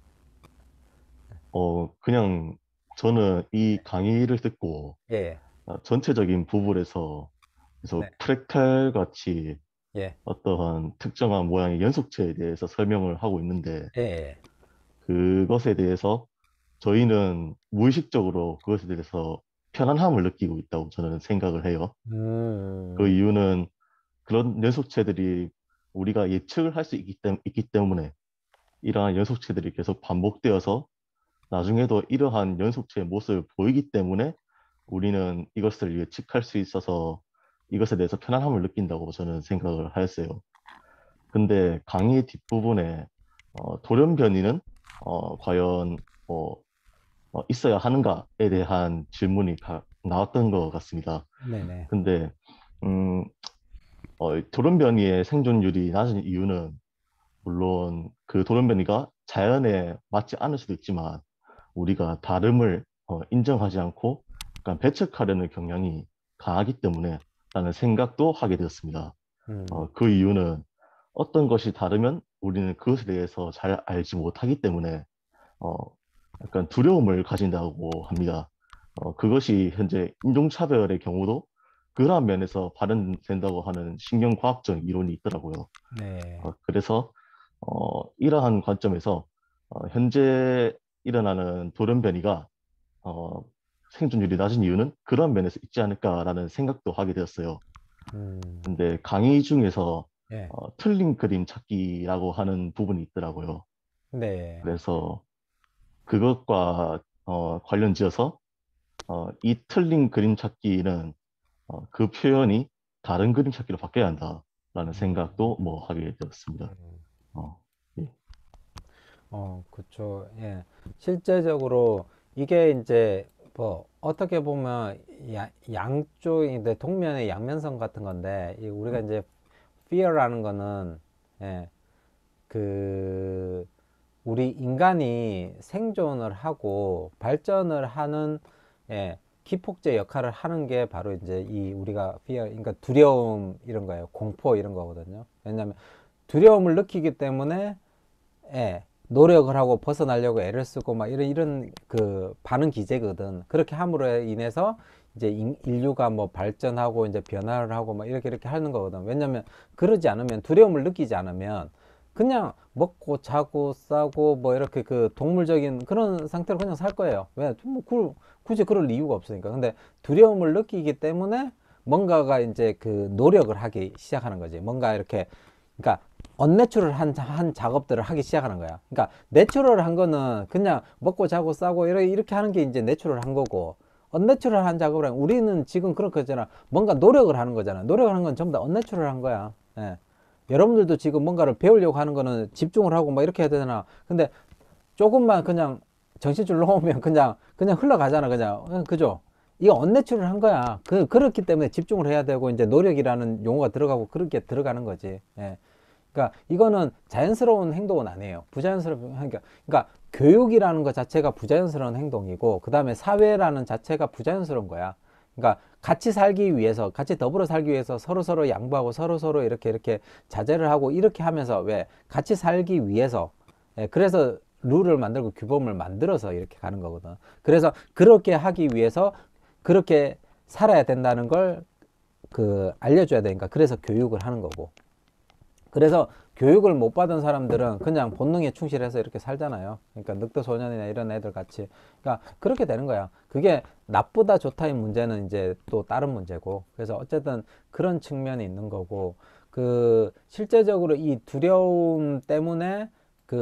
어, 그냥 저는 이 강의를 듣고 예, 어, 전체적인 부분에서 그래서 네, 프랙탈 같이 예, 어떠한 특정한 모양의 연속체에 대해서 설명을 하고 있는데 예, 예. 그것에 대해서 저희는 무의식적으로 그것에 대해서 편안함을 느끼고 있다고 저는 생각을 해요. 그 음, 이유는 그런 연속체들이 우리가 예측을 할 수 있기, 때, 있기 때문에 이러한 연속체들이 계속 반복되어서 나중에도 이러한 연속체의 모습을 보이기 때문에 우리는 이것을 예측할 수 있어서 이것에 대해서 편안함을 느낀다고 저는 생각을 하였어요. 근데 강의 뒷부분에 어, 돌연변이는 어, 과연 뭐, 어, 있어야 하는가에 대한 질문이 가- 나왔던 것 같습니다. 네네. 근데 음, 어, 돌연변이의 생존율이 낮은 이유는 물론 그 돌연변이가 자연에 맞지 않을 수도 있지만 우리가 다름을 어, 인정하지 않고 약간 배척하려는 경향이 강하기 때문에 라는 생각도 하게 되었습니다. 음, 어, 그 이유는 어떤 것이 다르면 우리는 그것에 대해서 잘 알지 못하기 때문에 어, 약간 두려움을 가진다고 합니다. 어, 그것이 현재 인종차별의 경우도 그러한 면에서 발현된다고 하는 신경과학적 이론이 있더라고요. 네. 어, 그래서 어, 이러한 관점에서 어, 현재 일어나는 돌연변이가 어, 생존율이 낮은 이유는 그런 면에서 있지 않을까라는 생각도 하게 되었어요. 음, 근데 강의 중에서 예, 어, 틀린 그림 찾기라고 하는 부분이 있더라고요. 네. 그래서 그것과 어, 관련지어서 어, 이 틀린 그림 찾기는 어, 그 표현이 다른 그림 찾기로 바뀌어야 한다라는 생각도 음, 뭐 하게 되었습니다. 음. 어, 예. 어, 그쵸. 예. 실제적으로 이게 이제 뭐 어떻게 보면 야, 양쪽인데 동면의 양면성 같은 건데 이 우리가 이제 fear라는 거는 예, 그 우리 인간이 생존을 하고 발전을 하는 예, 기폭제 역할을 하는 게 바로 이제 이 우리가 fear, 그러니까 두려움 이런 거예요. 공포 이런 거거든요. 왜냐하면 두려움을 느끼기 때문에 예, 노력을 하고 벗어나려고 애를 쓰고 막 이런 이런 그 반응 기제거든. 그렇게 함으로 인해서 이제 인, 인류가 뭐 발전하고 이제 변화를 하고 막 이렇게 이렇게 하는 거거든. 왜냐면 그러지 않으면 두려움을 느끼지 않으면 그냥 먹고 자고 싸고 뭐 이렇게 그 동물적인 그런 상태로 그냥 살 거예요. 왜? 뭐 그, 굳이 그럴 이유가 없으니까. 근데 두려움을 느끼기 때문에 뭔가가 이제 그 노력을 하기 시작하는 거지. 뭔가 이렇게 그러니까 언내추럴 한, 한 작업들을 하기 시작하는 거야. 그러니까 내추럴 한 거는 그냥 먹고 자고 싸고 이렇게, 이렇게 하는 게 이제 내추럴 한 거고 언내추럴 한 작업을 하면 우리는 지금 그렇게 잖아 뭔가 노력을 하는 거잖아. 노력을 하는 건 전부 다 언내추럴 한 거야. 예. 여러분들도 지금 뭔가를 배우려고 하는 거는 집중을 하고 막 이렇게 해야 되잖아. 근데 조금만 그냥 정신줄 놓으면 그냥 그냥 흘러가잖아. 그냥 어, 그죠? 이거 언내추럴 한 거야. 그 그렇기 때문에 집중을 해야 되고 이제 노력이라는 용어가 들어가고 그렇게 들어가는 거지. 예. 그러니까 이거는 자연스러운 행동은 아니에요. 부자연스러운 그러니까, 그러니까 교육이라는 것 자체가 부자연스러운 행동이고 그 다음에 사회라는 자체가 부자연스러운 거야. 그러니까 같이 살기 위해서 같이 더불어 살기 위해서 서로 서로 양보하고 서로 서로 이렇게 이렇게 자제를 하고 이렇게 하면서 왜 같이 살기 위해서 예, 그래서 룰을 만들고 규범을 만들어서 이렇게 가는 거거든. 그래서 그렇게 하기 위해서 그렇게 살아야 된다는 걸 그 알려줘야 되니까 그래서 교육을 하는 거고. 그래서 교육을 못 받은 사람들은 그냥 본능에 충실해서 이렇게 살잖아요. 그러니까 늑대소년이나 이런 애들 같이. 그러니까 그렇게 되는 거야. 그게 나쁘다 좋다의 문제는 이제 또 다른 문제고. 그래서 어쨌든 그런 측면이 있는 거고. 그 실제적으로 이 두려움 때문에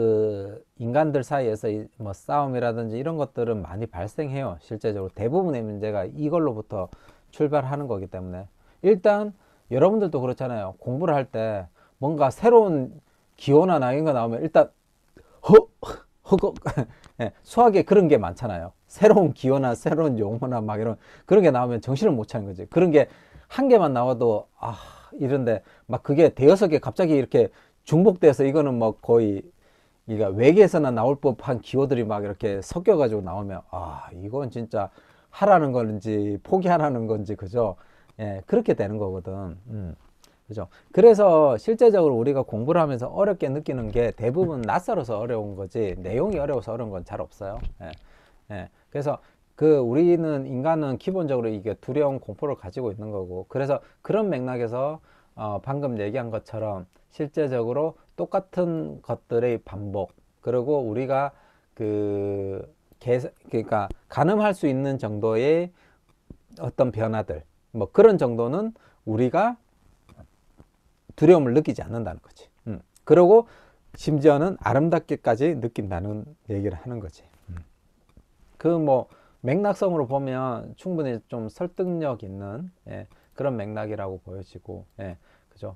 그 인간들 사이에서 뭐 싸움이라든지 이런 것들은 많이 발생해요. 실제적으로 대부분의 문제가 이걸로부터 출발하는 거기 때문에. 일단 여러분들도 그렇잖아요. 공부를 할때 뭔가 새로운 기호나 이런 거 나오면 일단 허, 허걱 예, 수학에 그런 게 많잖아요. 새로운 기호나 새로운 용어나 막 이런 그런 게 나오면 정신을 못 차리는 거지. 그런 게 한 개만 나와도 아 이런데 막 그게 대여섯 개 갑자기 이렇게 중복돼서 이거는 뭐 거의 그러니까 외계에서나 나올 법한 기호들이 막 이렇게 섞여 가지고 나오면 아 이건 진짜 하라는 건지 포기하라는 건지 그죠? 예 그렇게 되는 거거든. 음. 그죠? 그래서 실제적으로 우리가 공부를 하면서 어렵게 느끼는 게 대부분 낯설어서 어려운 거지 내용이 어려워서 어려운 건 잘 없어요. 예, 예. 그래서 그 우리는 인간은 기본적으로 이게 두려움, 공포를 가지고 있는 거고 그래서 그런 맥락에서 어, 방금 얘기한 것처럼 실제적으로 똑같은 것들의 반복 그리고 우리가 그 계, 그러니까 가늠할 수 있는 정도의 어떤 변화들 뭐 그런 정도는 우리가 두려움을 느끼지 않는다는 거지. 음. 그리고 심지어는 아름답게까지 느낀다는 얘기를 하는 거지. 음. 그 뭐 맥락성으로 보면 충분히 좀 설득력 있는 예, 그런 맥락이라고 보여지고, 예, 그죠?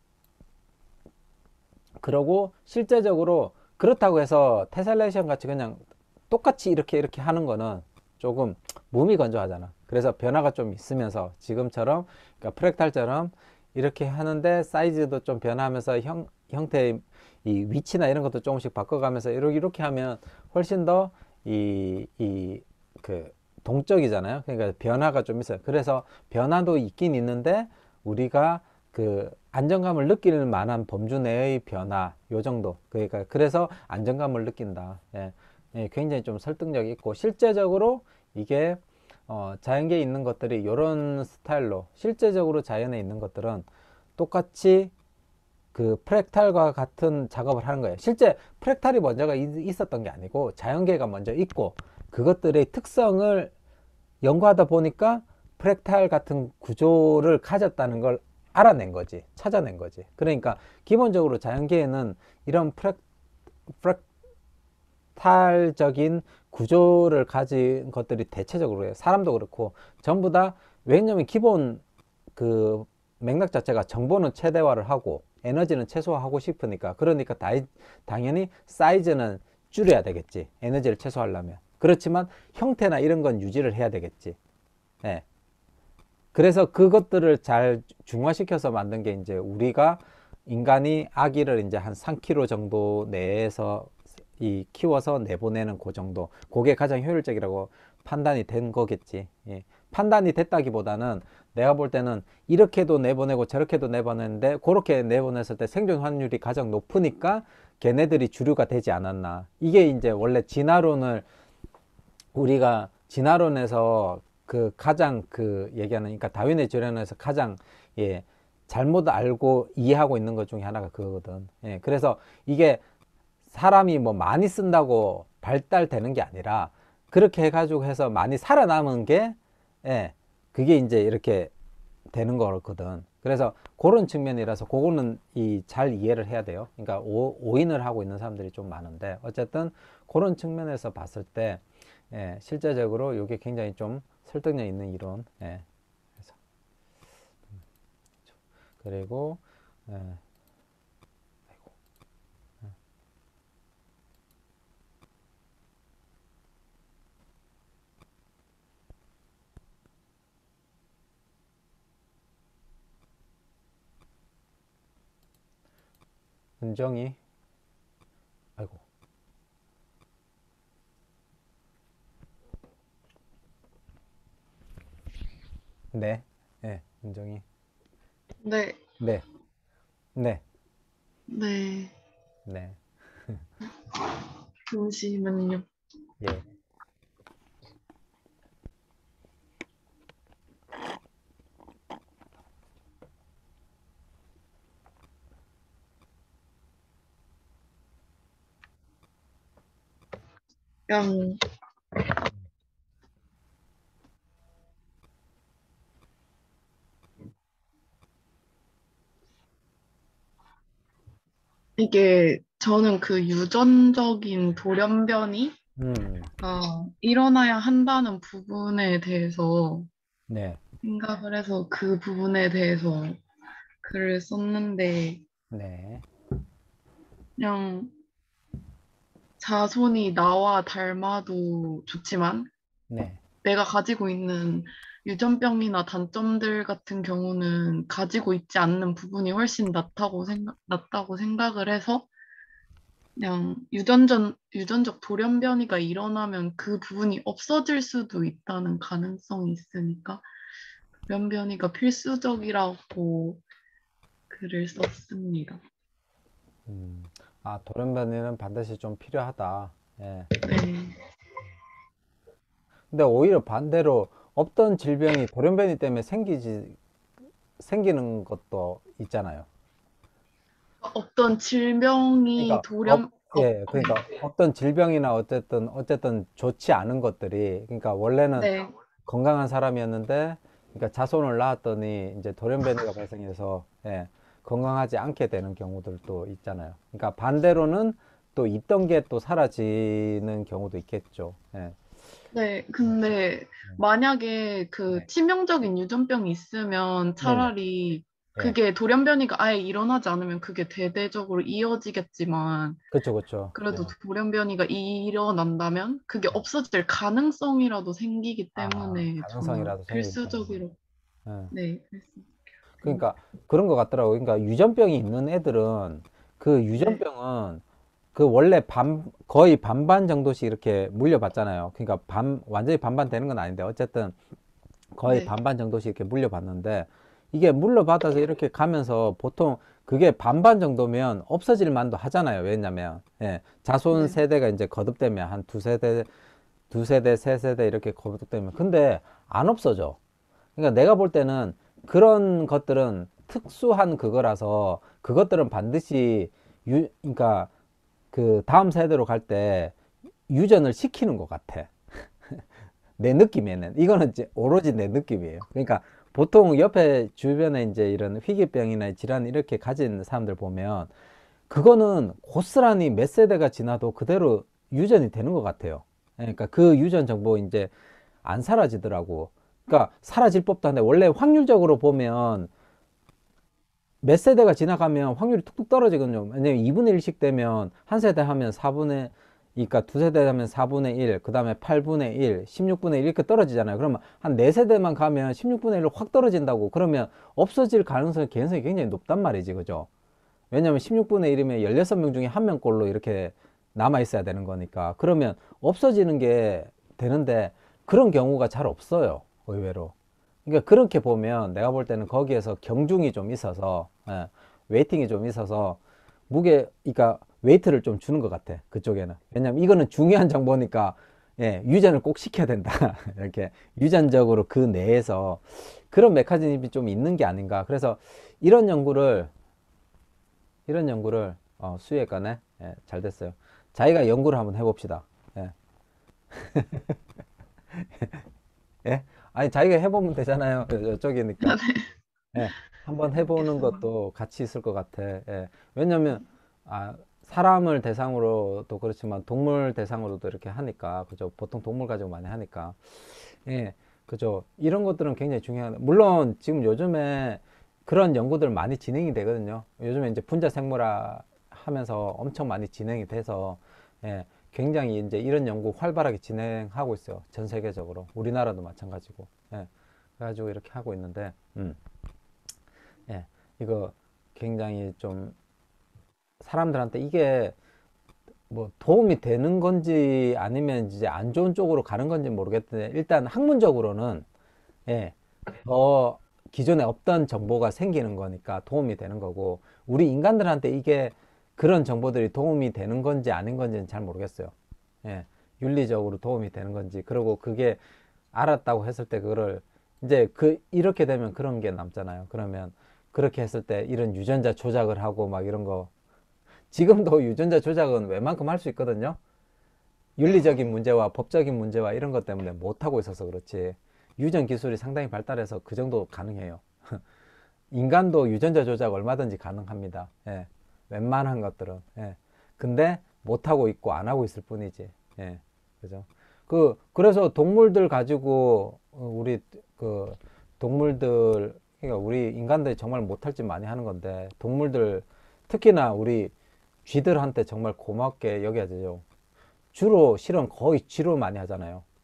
그러고 실제적으로 그렇다고 해서 테셀레이션 같이 그냥 똑같이 이렇게 이렇게 하는 거는 조금 몸이 건조하잖아. 그래서 변화가 좀 있으면서 지금처럼 그러니까 프랙탈처럼 이렇게 하는데 사이즈도 좀 변하면서 형, 형태의 이 위치나 이런 것도 조금씩 바꿔가면서 이렇게, 이렇게 하면 훨씬 더 이, 이, 그, 동적이잖아요. 그러니까 변화가 좀 있어요. 그래서 변화도 있긴 있는데 우리가 그 안정감을 느낄 만한 범주 내의 변화, 요 정도. 그러니까 그래서 안정감을 느낀다. 예, 예, 굉장히 좀 설득력이 있고 실제적으로 이게 어, 자연계에 있는 것들이 이런 스타일로 실제적으로 자연에 있는 것들은 똑같이 그 프랙탈과 같은 작업을 하는 거예요. 실제 프랙탈이 먼저가 있었던 게 아니고 자연계가 먼저 있고 그것들의 특성을 연구하다 보니까 프랙탈 같은 구조를 가졌다는 걸 알아낸 거지, 찾아낸 거지. 그러니까 기본적으로 자연계에는 이런 프랙, 프랙탈적인 구조를 가진 것들이 대체적으로 해요. 사람도 그렇고 전부 다 왜냐면 기본 그 맥락 자체가 정보는 최대화를 하고 에너지는 최소화하고 싶으니까 그러니까 다, 당연히 사이즈는 줄여야 되겠지. 에너지를 최소화하려면. 그렇지만 형태나 이런 건 유지를 해야 되겠지. 예. 그래서 그것들을 잘 중화시켜서 만든 게 이제 우리가 인간이 아기를 이제 한 삼 킬로그램 정도 내에서 이 키워서 내보내는 그 정도. 그게 가장 효율적이라고 판단이 된 거겠지. 예. 판단이 됐다기보다는 내가 볼 때는 이렇게도 내보내고 저렇게도 내보내는데 그렇게 내보냈을 때 생존 확률이 가장 높으니까 걔네들이 주류가 되지 않았나. 이게 이제 원래 진화론을 우리가 진화론에서 그 가장 그 얘기하는 그러니까 다윈의 주련에서 가장 예 잘못 알고 이해하고 있는 것 중에 하나가 그거거든. 예 그래서 이게 사람이 뭐 많이 쓴다고 발달되는 게 아니라 그렇게 해가지고 해서 많이 살아남은 게 예 그게 이제 이렇게 되는 거거든. 그래서 그런 측면이라서 그거는 이 잘 이해를 해야 돼요. 그러니까 오, 오인을 하고 있는 사람들이 좀 많은데 어쨌든 그런 측면에서 봤을 때 예, 실제적으로 이게 굉장히 좀 설득력 있는 이론. 예, 그래서 그리고 예, 아이고, 예. 은정이 아이고 네, 예, 은정이 네, 네, 네, 네. 네, 잠시만요. 예, 그냥 이게 저는 그 유전적인 돌연변이 음, 아, 일어나야 한다는 부분에 대해서 네, 생각을 해서 그 부분에 대해서 글을 썼는데 네, 그냥 자손이 나와 닮아도 좋지만 네. 내가 가지고 있는 유전병이나 단점들 같은 경우는 가지고 있지 않는 부분이 훨씬 낫다고 생각, 낫다고 생각을 해서 그냥 유전전, 유전적 돌연변이가 일어나면 그 부분이 없어질 수도 있다는 가능성이 있으니까 돌연변이가 필수적이라고 글을 썼습니다. 음, 아, 돌연변이는 반드시 좀 필요하다. 예. 네. 근데 오히려 반대로 없던 질병이 돌연변이 때문에 생기지, 생기는 것도 있잖아요. 어떤 질병이 그러니까, 돌연, 업, 어, 예, 그러니까 어떤 질병이나 어쨌든, 어쨌든 좋지 않은 것들이, 그러니까 원래는 네, 건강한 사람이었는데, 그러니까 자손을 낳았더니 이제 돌연변이가 발생해서, 예, 건강하지 않게 되는 경우들도 있잖아요. 그러니까 반대로는 또 있던 게 또 사라지는 경우도 있겠죠. 예. 네. 근데 만약에 그 네. 치명적인 유전병이 있으면 네네. 차라리 예. 그게 돌연변이가 아예 일어나지 않으면 그게 대대적으로 이어지겠지만 그쵸, 그쵸. 그래도 예. 돌연변이가 일어난다면 그게 예. 없어질 가능성이라도 생기기 아, 때문에 더 가능성이라도 생긴다. 필수적으로 예. 네, 그랬습니다. 그러니까 그런 것 같더라고. 그러니까 유전병이 있는 애들은 그 네, 유전병은 그 원래 반, 거의 반반 정도씩 이렇게 물려받잖아요. 그러니까 반, 완전히 반반 되는 건 아닌데 어쨌든 거의 네, 반반 정도씩 이렇게 물려받는데 이게 물려받아서 이렇게 가면서 보통 그게 반반 정도면 없어질 만도 하잖아요. 왜냐면 예, 자손 네, 세대가 이제 거듭되면 한 두 세대, 두 세대, 세 세대 이렇게 거듭되면 근데 안 없어져. 그러니까 내가 볼 때는 그런 것들은 특수한 그거라서 그것들은 반드시 유, 그러니까 그 다음 세대로 갈 때 유전을 시키는 것 같아. 내 느낌에는 이거는 이제 오로지 내 느낌이에요. 그러니까 보통 옆에 주변에 이제 이런 희귀병이나 질환 이렇게 가진 사람들 보면 그거는 고스란히 몇 세대가 지나도 그대로 유전이 되는 것 같아요. 그러니까 그 유전 정보 이제 안 사라지더라고. 그러니까 사라질 법도 한데 원래 확률적으로 보면 몇 세대가 지나가면 확률이 툭툭 떨어지거든요. 왜냐면 이분의 일씩 되면 한 세대 하면 사분의, 그러니까 두 세대 하면 사분의 일, 그 다음에 팔분의 일, 십육분의 일 이렇게 떨어지잖아요. 그러면 한 네 세대만 가면 십육분의 일로 확 떨어진다고. 그러면 없어질 가능성이 개연성이 굉장히 높단 말이지. 그죠? 왜냐면 십육분의 일이면 열여섯 명 중에 한 명꼴로 이렇게 남아 있어야 되는 거니까. 그러면 없어지는 게 되는데 그런 경우가 잘 없어요. 의외로. 그러니까 그렇게 보면 내가 볼 때는 거기에서 경중이 좀 있어서 예, 웨이팅이 좀 있어서 무게 그러니까 웨이트를 좀 주는 것 같아 그쪽에는. 왜냐면 이거는 중요한 정보니까 예, 유전을 꼭 시켜야 된다 이렇게 유전적으로 그 내에서 그런 메커니즘이 좀 있는 게 아닌가. 그래서 이런 연구를 이런 연구를 어, 수혜관에 예, 잘 됐어요. 자기가 연구를 한번 해봅시다. 예. 예? 아니 자기가 해보면 되잖아요. 이쪽이니까. 예, 한번 해보는 알겠습니다. 것도 가치 있을 것 같아. 예. 왜냐면, 아, 사람을 대상으로도 그렇지만 동물 대상으로도 이렇게 하니까, 그죠? 보통 동물 가지고 많이 하니까. 예, 그죠? 이런 것들은 굉장히 중요한, 물론 지금 요즘에 그런 연구들 많이 진행이 되거든요. 요즘에 이제 분자 생물학 하면서 엄청 많이 진행이 돼서, 예, 굉장히 이제 이런 연구 활발하게 진행하고 있어요. 전 세계적으로. 우리나라도 마찬가지고. 예. 그래가지고 이렇게 하고 있는데, 음. 예, 이거 굉장히 좀 사람들한테 이게 뭐 도움이 되는 건지 아니면 이제 안 좋은 쪽으로 가는 건지 모르겠는데 일단 학문적으로는 예, 더 기존에 없던 정보가 생기는 거니까 도움이 되는 거고 우리 인간들한테 이게 그런 정보들이 도움이 되는 건지 아닌 건지는 잘 모르겠어요. 예, 윤리적으로 도움이 되는 건지 그리고 그게 알았다고 했을 때 그거를 이제 그 이렇게 되면 그런 게 남잖아요. 그러면 그렇게 했을 때 이런 유전자 조작을 하고 막 이런 거 지금도 유전자 조작은 웬만큼 할 수 있거든요. 윤리적인 문제와 법적인 문제와 이런 것 때문에 못 하고 있어서 그렇지. 유전 기술이 상당히 발달해서 그 정도 가능해요. 인간도 유전자 조작 얼마든지 가능합니다. 예. 웬만한 것들은. 예. 근데 못 하고 있고 안 하고 있을 뿐이지. 예. 그죠? 그 그래서 동물들 가지고 어, 우리 그 동물들 그러니까 우리 인간들이 정말 못할 짓 많이 하는 건데 동물들 특히나 우리 쥐들한테 정말 고맙게 여겨야 되죠. 주로 실은 거의 쥐로 많이 하잖아요.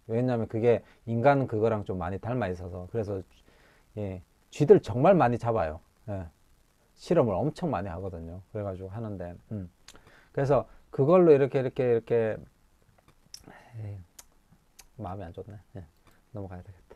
왜냐하면 그게 인간 그거랑 좀 많이 닮아 있어서. 그래서 예, 쥐들 정말 많이 잡아요. 예, 실험을 엄청 많이 하거든요. 그래가지고 하는데, 음. 그래서 그걸로 이렇게 이렇게 이렇게 에이, 마음이 안 좋네. 예, 넘어가야 되겠다.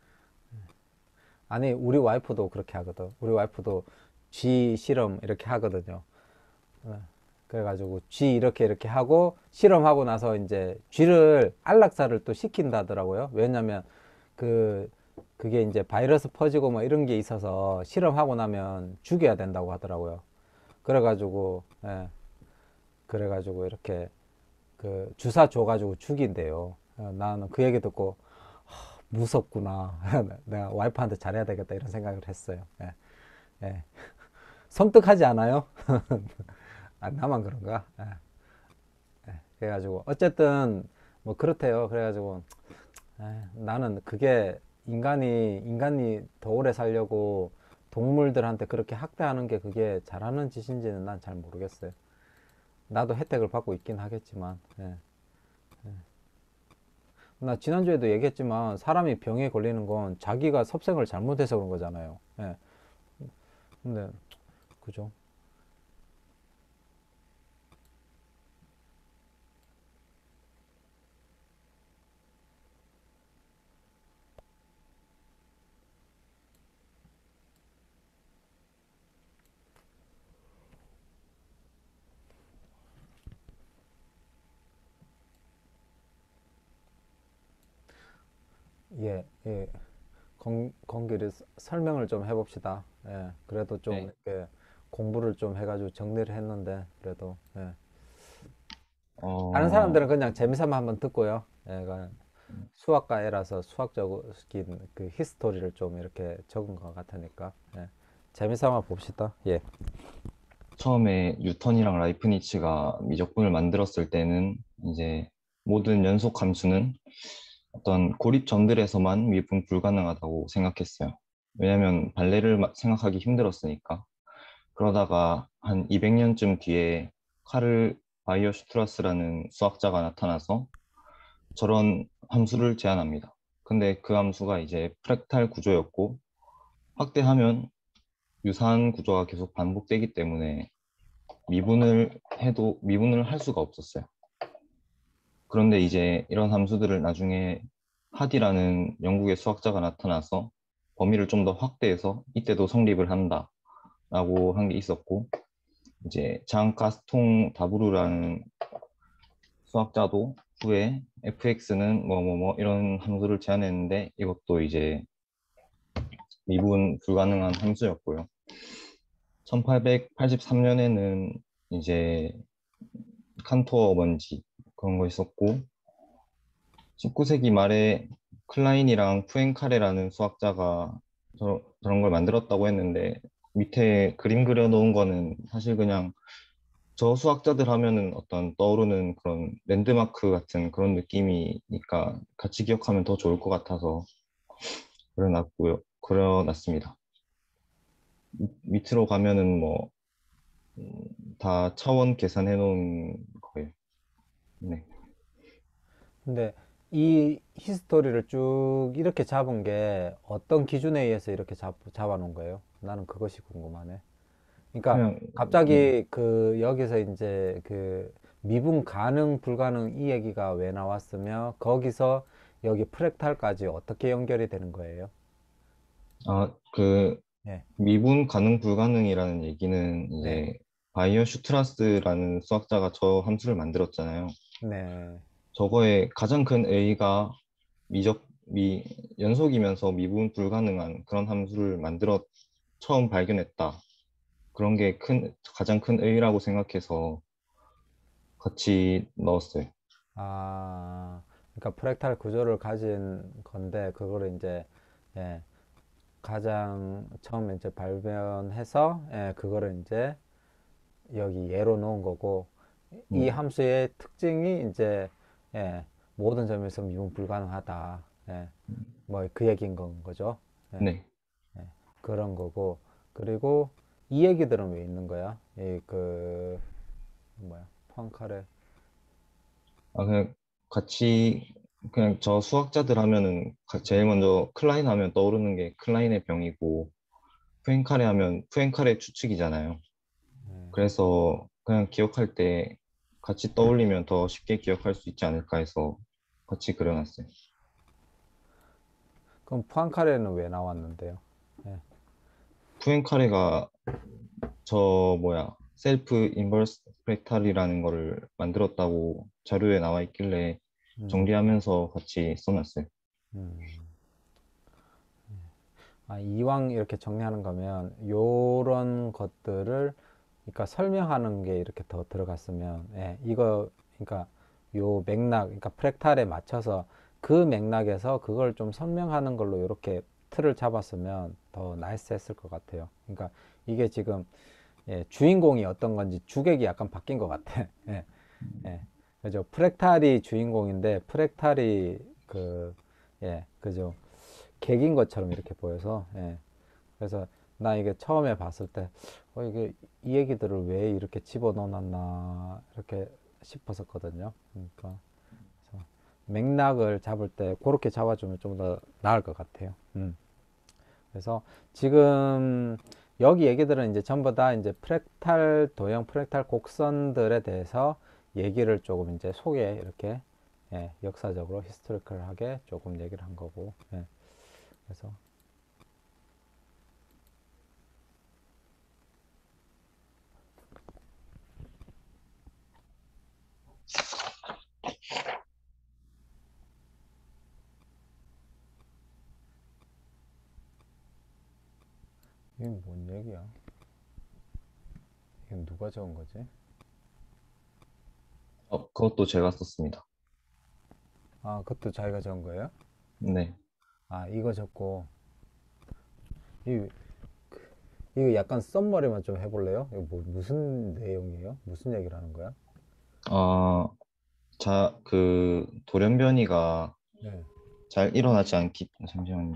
아니 우리 와이프도 그렇게 하거든. 우리 와이프도 쥐 실험 이렇게 하거든요. 예, 그래가지고 쥐 이렇게 이렇게 하고 실험하고 나서 이제 쥐를 안락사를 또 시킨다더라고요. 왜냐면 그 그게 이제 바이러스 퍼지고 뭐 이런 게 있어서 실험하고 나면 죽여야 된다고 하더라고요. 그래가지고 예, 그래가지고 이렇게 그 주사 줘가지고 죽인대요. 어, 나는 그 얘기 듣고 하, 무섭구나. 내가 와이프한테 잘해야 되겠다 이런 생각을 했어요. 예, 예. 섬뜩하지 않아요? 아, 나만 그런가? 예, 예. 그래가지고 어쨌든 뭐 그렇대요. 그래가지고 에, 나는 그게 인간이 인간이 더 오래 살려고 동물들한테 그렇게 학대하는 게 그게 잘하는 짓인지는 난 잘 모르겠어요. 나도 혜택을 받고 있긴 하겠지만, 예. 나 지난주에도 얘기했지만 사람이 병에 걸리는 건 자기가 섭생을 잘못해서 그런 거잖아요. 예. 근데 그죠? 예, 예. 건, 건길이 서- 설명을 좀 해봅시다. 예. 그래도 좀 네. 이렇게 공부를 좀 해가지고 정리를 했는데 그래도 예. 다른 어, 사람들은 그냥 재미삼아 한번 듣고요. 얘가 수학과 애라서 수학적인 그 히스토리를 좀 이렇게 적은 것 같으니까 예. 재미삼아 봅시다. 예. 처음에 뉴턴이랑 라이프니츠가 미적분을 만들었을 때는 이제 모든 연속 함수는 어떤 고립점들에서만 미분 불가능하다고 생각했어요. 왜냐하면 발레를 마- 생각하기 힘들었으니까. 그러다가 한 이백 년쯤 뒤에 카를 바이어슈트라스라는 수학자가 나타나서 저런 함수를 제안합니다. 근데 그 함수가 이제 프랙탈 구조였고 확대하면 유사한 구조가 계속 반복되기 때문에 미분을 해도 미분을 할 수가 없었어요. 그런데 이제 이런 함수들을 나중에 하디라는 영국의 수학자가 나타나서 범위를 좀 더 확대해서 이때도 성립을 한다라고 한 게 있었고, 이제 장 가스통 다브루라는 수학자도 후에 에프엑스는 뭐 뭐 뭐 이런 함수를 제안했는데 이것도 이제 미분 불가능한 함수였고요. 천팔백팔십삼 년에는 이제 칸토어 먼지 그런 거 있었고, 십구 세기 말에 클라인이랑 푸엔카레라는 수학자가 저, 저런 걸 만들었다고 했는데 밑에 그림 그려놓은 거는 사실 그냥 저 수학자들 하면은 어떤 떠오르는 그런 랜드마크 같은 그런 느낌이니까 같이 기억하면 더 좋을 것 같아서 그려놨고요. 그려놨습니다. 밑- 밑으로 가면은 뭐 다 차원 계산해 놓은 거예요. 네. 근데 이 히스토리를 쭉 이렇게 잡은 게 어떤 기준에 의해서 이렇게 잡, 잡아놓은 거예요? 나는 그것이 궁금하네. 그러니까 그냥 네. 갑자기 그 여기서 이제 그 미분 가능 불가능 이 얘기가 왜 나왔으며 거기서 여기 프랙탈까지 어떻게 연결이 되는 거예요? 아, 그 예. 미분 가능 불가능이라는 얘기는 네. 이제 바이어 슈트라스라는 수학자가 저 함수를 만들었잖아요. 네. 저거의 가장 큰 의의가 미적 미 연속이면서 미분 불가능한 그런 함수를 만들어 처음 발견했다. 그런 게 큰 가장 큰 의의라고 생각해서 같이 넣었어요. 아, 그러니까 프랙탈 구조를 가진 건데 그거를 이제 예, 가장 처음에 이제 발견해서 예, 그거를 이제 여기 예로 놓은 거고 이 네, 함수의 특징이 이제 예, 모든 점에서 미분 불가능하다. 예, 뭐 그 얘기인 건 거죠. 예, 네. 예, 그런 거고 그리고 이 얘기들은 왜 있는 거야? 이 그 뭐야? 포앙카레. 아, 그냥 같이 그냥 저 수학자들 하면은 가- 제일 먼저 클라인 하면 떠오르는 게 클라인의 병이고 푸엔카레 하면 푸엔카레 추측이잖아요. 네. 그래서 그냥 기억할 때 같이 떠올리면 더 쉽게 기억할 수 있지 않을까 해서 같이 그려놨어요. 그럼 푸앙카레는 왜 나왔는데요? 네. 푸엔카레가 저 뭐야 셀프 인버스 프랙탈이라는 거를 만들었다고 자료에 나와 있길래 음, 정리하면서 같이 써놨어요. 음. 아, 이왕 이렇게 정리하는 거면 요런 것들을 그러니까 설명하는 게 이렇게 더 들어갔으면 예, 이거 그러니까 요 맥락 그러니까 프랙탈에 맞춰서 그 맥락에서 그걸 좀 설명하는 걸로 이렇게 틀을 잡았으면 더 나이스했을 것 같아요. 그러니까 이게 지금 예, 주인공이 어떤 건지 주객이 약간 바뀐 것 같아. 예, 예. 그죠? 프랙탈이 주인공인데 프랙탈이 그 예, 그죠? 객인 것처럼 이렇게 보여서 예. 그래서 나 이게 처음에 봤을 때 어, 이게 이 얘기들을 왜 이렇게 집어넣어놨나 이렇게 싶었었거든요. 그러니까 그래서 맥락을 잡을 때 그렇게 잡아주면 좀 더 나을 것 같아요. 음. 그래서 지금 여기 얘기들은 이제 전부 다 이제 프랙탈 도형 프랙탈 곡선들에 대해서 얘기를 조금 이제 소개 이렇게 예, 역사적으로 히스토리컬하게 조금 얘기를 한 거고 예. 그래서 이게 뭔 얘기야? 이건 누가 적은 거지? 어, 그것도 제가 썼습니다. 아, 그것도 자기가 적은 거예요? 네. 아, 이거 적고 이 이거 약간 썸머리만 좀 해볼래요? 이거 뭐, 무슨 내용이에요? 무슨 얘기를 하는 거야? 아, 자, 그 돌연변이가 네. 잘 일어나지 않기, 잠시만요.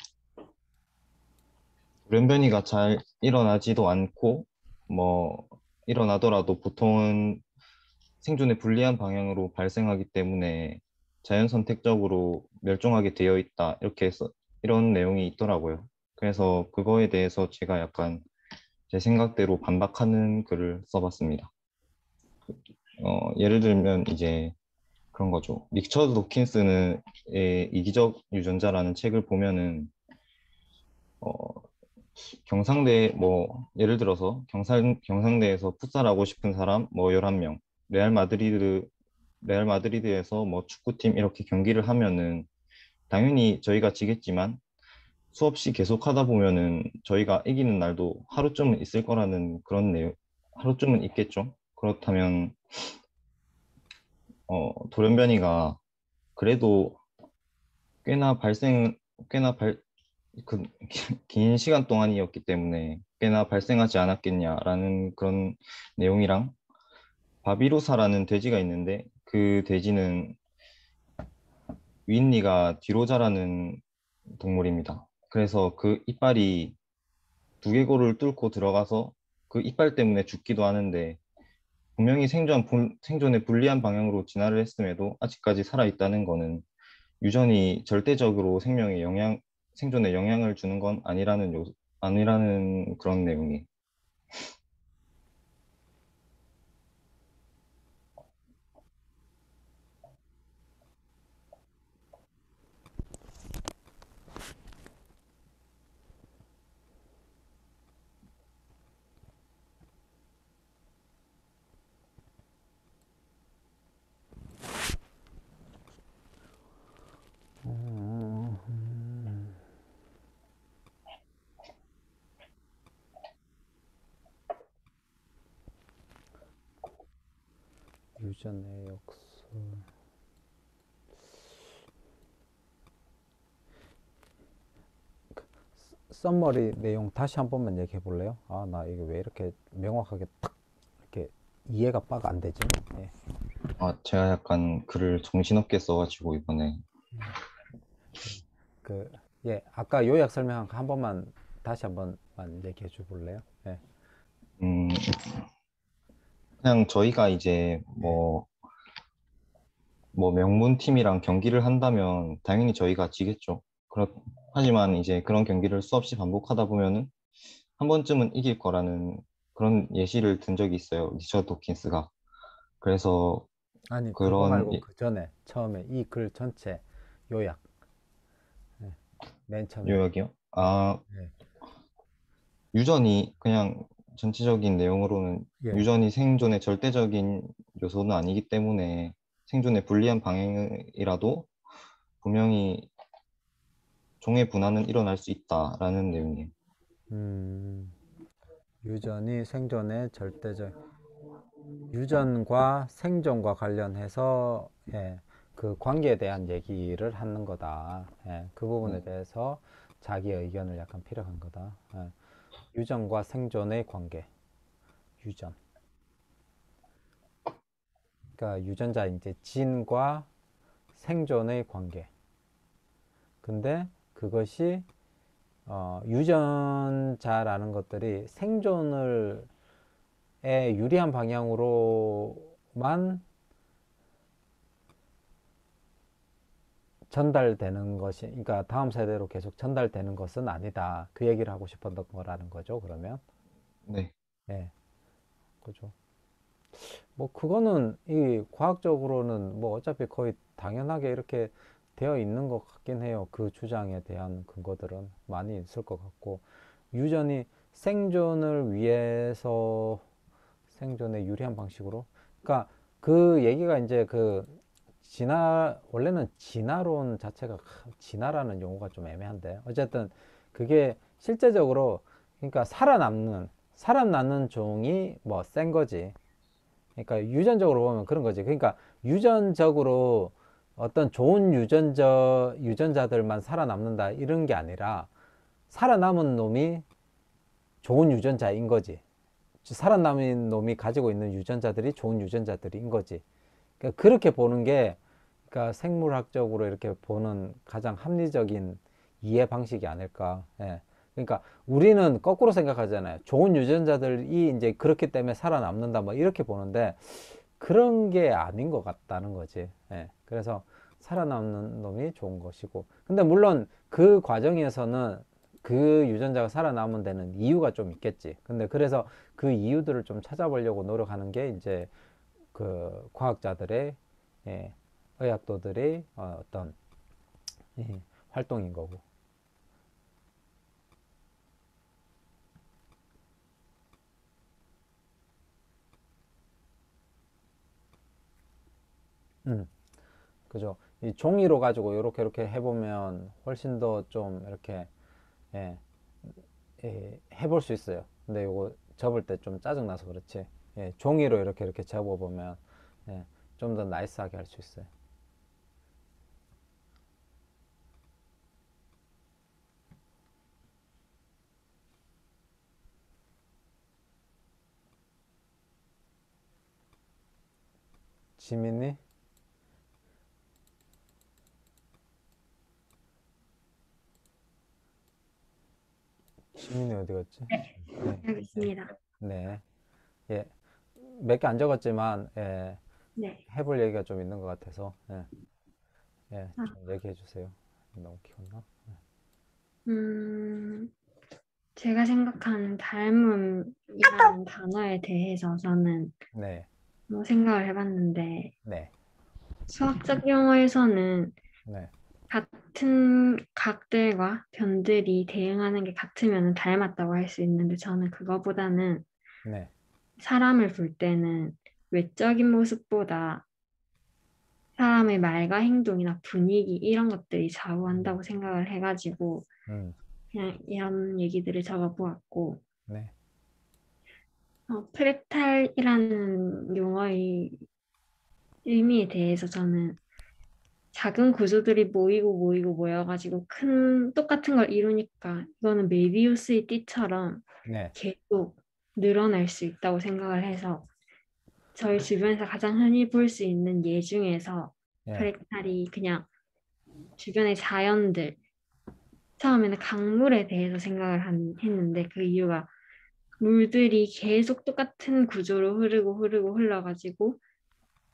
돌연변이가 잘 일어나지도 않고, 뭐, 일어나더라도 보통은 생존에 불리한 방향으로 발생하기 때문에 자연 선택적으로 멸종하게 되어 있다. 이렇게 해서 이런 내용이 있더라고요. 그래서 그거에 대해서 제가 약간 제 생각대로 반박하는 글을 써봤습니다. 어, 예를 들면 이제 그런 거죠. 리처드 도킨스는 의 이기적 유전자라는 책을 보면은 어, 경상대 뭐 예를 들어서 경상 경상대에서 풋살하고 싶은 사람 뭐 열한 명, 레알 마드리드 레알 마드리드에서 뭐 축구팀 이렇게 경기를 하면은 당연히 저희가 지겠지만 수없이 계속하다 보면은 저희가 이기는 날도 하루쯤은 있을 거라는 그런 내용, 하루쯤은 있겠죠. 그렇다면 어, 돌연변이가 그래도 꽤나 발생 꽤나 발 그 긴 시간 동안이었기 때문에 꽤나 발생하지 않았겠냐라는 그런 내용이랑 바비로사라는 돼지가 있는데 그 돼지는 윗니가 뒤로 자라는 동물입니다. 그래서 그 이빨이 두개골을 뚫고 들어가서 그 이빨 때문에 죽기도 하는데 분명히 생존, 본- 생존에 불리한 방향으로 진화를 했음에도 아직까지 살아있다는 거는 유전이 절대적으로 생명에 영향, 생존에 영향을 주는 건 아니라는 요, 아니라는 그런 내용이. 유전의 역설. 썸머리 내용 다시 한 번만 얘기해 볼래요? 아, 나 이게 왜 이렇게 명확하게 딱 이렇게 이해가 빡 안 되지? 예. 아, 제가 약간 글을 정신없게 써가지고 이번에. 그, 예, 아까 요약 설명 한 번만 다시 한 번만 얘기해 줘 볼래요? 예. 음, 그냥 저희가 이제 예. 뭐 뭐 명문 팀이랑 경기를 한다면 당연히 저희가 지겠죠. 그렇, 하지만 이제 그런 경기를 수없이 반복하다 보면은 한 번쯤은 이길 거라는 그런 예시를 든 적이 있어요. 리처드 도킨스가. 그래서 아니, 그거 그런 말고 그 전에 처음에 이 글 전체 요약. 예, 맨 처음에. 요약이요. 아, 예, 유전이 그냥 전체적인 내용으로는 예. 유전이 생존의 절대적인 요소는 아니기 때문에 생존에 불리한 방향이라도 분명히 종의 분화는 일어날 수 있다라는 내용이에요. 음, 유전이 생존의 절대적 유전과 생존과 관련해서 예, 그 관계에 대한 얘기를 하는 거다. 예, 그 부분에 대해서 자기의 의견을 약간 필요한 거다. 예, 유전과 생존의 관계. 유전. 그러니까 유전자 이제 진과 생존의 관계. 근데 그것이 어, 유전자라는 것들이 생존을 에 유리한 방향으로만 전달되는 것이, 그러니까 다음 세대로 계속 전달되는 것은 아니다. 그 얘기를 하고 싶었던 거라는 거죠. 그러면, 네. 예, 그죠. 뭐 그거는 이 과학적으로는 뭐 어차피 거의 당연하게 이렇게 되어 있는 것 같긴 해요. 그 주장에 대한 근거들은 많이 있을 것 같고, 유전이 생존을 위해서 생존에 유리한 방식으로, 그러니까 그 얘기가 이제 그 진화, 원래는 진화론 자체가 진화라는 용어가 좀 애매한데 어쨌든 그게 실제적으로 그러니까 살아남는 살아남는 종이 뭐 센 거지. 그러니까 유전적으로 보면 그런 거지. 그러니까 유전적으로 어떤 좋은 유전자 유전자들만 살아남는다 이런 게 아니라 살아남은 놈이 좋은 유전자인 거지. 살아남은 놈이 가지고 있는 유전자들이 좋은 유전자들인 거지. 그러니까 그렇게 보는 게 그러니까 생물학적으로 이렇게 보는 가장 합리적인 이해 방식이 아닐까. 예. 그러니까 우리는 거꾸로 생각하잖아요. 좋은 유전자들이 이제 그렇기 때문에 살아남는다 뭐 이렇게 보는데 그런 게 아닌 것 같다는 거지. 예. 그래서 살아남는 놈이 좋은 것이고. 근데 물론 그 과정에서는 그 유전자가 살아남은 데는 이유가 좀 있겠지. 근데 그래서 그 이유들을 좀 찾아보려고 노력하는 게 이제 그 과학자들의 예, 의학도들의 어, 어떤 예, 활동인 거고. 음, 그죠. 이 종이로 가지고 이렇게 이렇게 해보면 훨씬 더 좀 이렇게 예, 예, 해볼 수 있어요. 근데 이거 접을 때 좀 짜증나서 그렇지. 예, 종이로 이렇게 이렇게 접어보면 예, 좀 더 나이스하게 할 수 있어요. 지민이? 지민이 어디 갔지? 네, 알겠습니다. 네. 예, 몇 개 안 적었지만 예, 네. 해볼 얘기가 좀 있는 것 같아서 예, 예, 아. 좀 얘기해 주세요. 너무 키웠나? 음, 제가 생각하는 닮음이라는 단어에 대해서 저는 네, 뭐 생각을 해봤는데, 네, 수학적 용어에서는 네, 같은 각들과 변들이 대응하는 게 같으면 닮았다고 할 수 있는데, 저는 그거보다는 네, 사람을 볼 때는 외적인 모습보다 사람의 말과 행동이나 분위기 이런 것들이 좌우한다고 생각을 해가지고 음, 그냥 이런 얘기들을 적어보았고, 네, 어, 프랙탈이라는 용어의 의미에 대해서 저는 작은 구조들이 모이고 모이고 모여가지고 큰 똑같은 걸 이루니까 이거는 메비우스의 띠처럼 네, 계속 늘어날 수 있다고 생각을 해서 저희 주변에서 가장 흔히 볼 수 있는 예 중에서 예, 프랙탈이 그냥 주변의 자연들, 처음에는 강물에 대해서 생각을 한, 했는데 그 이유가 물들이 계속 똑같은 구조로 흐르고 흐르고 흘러가지고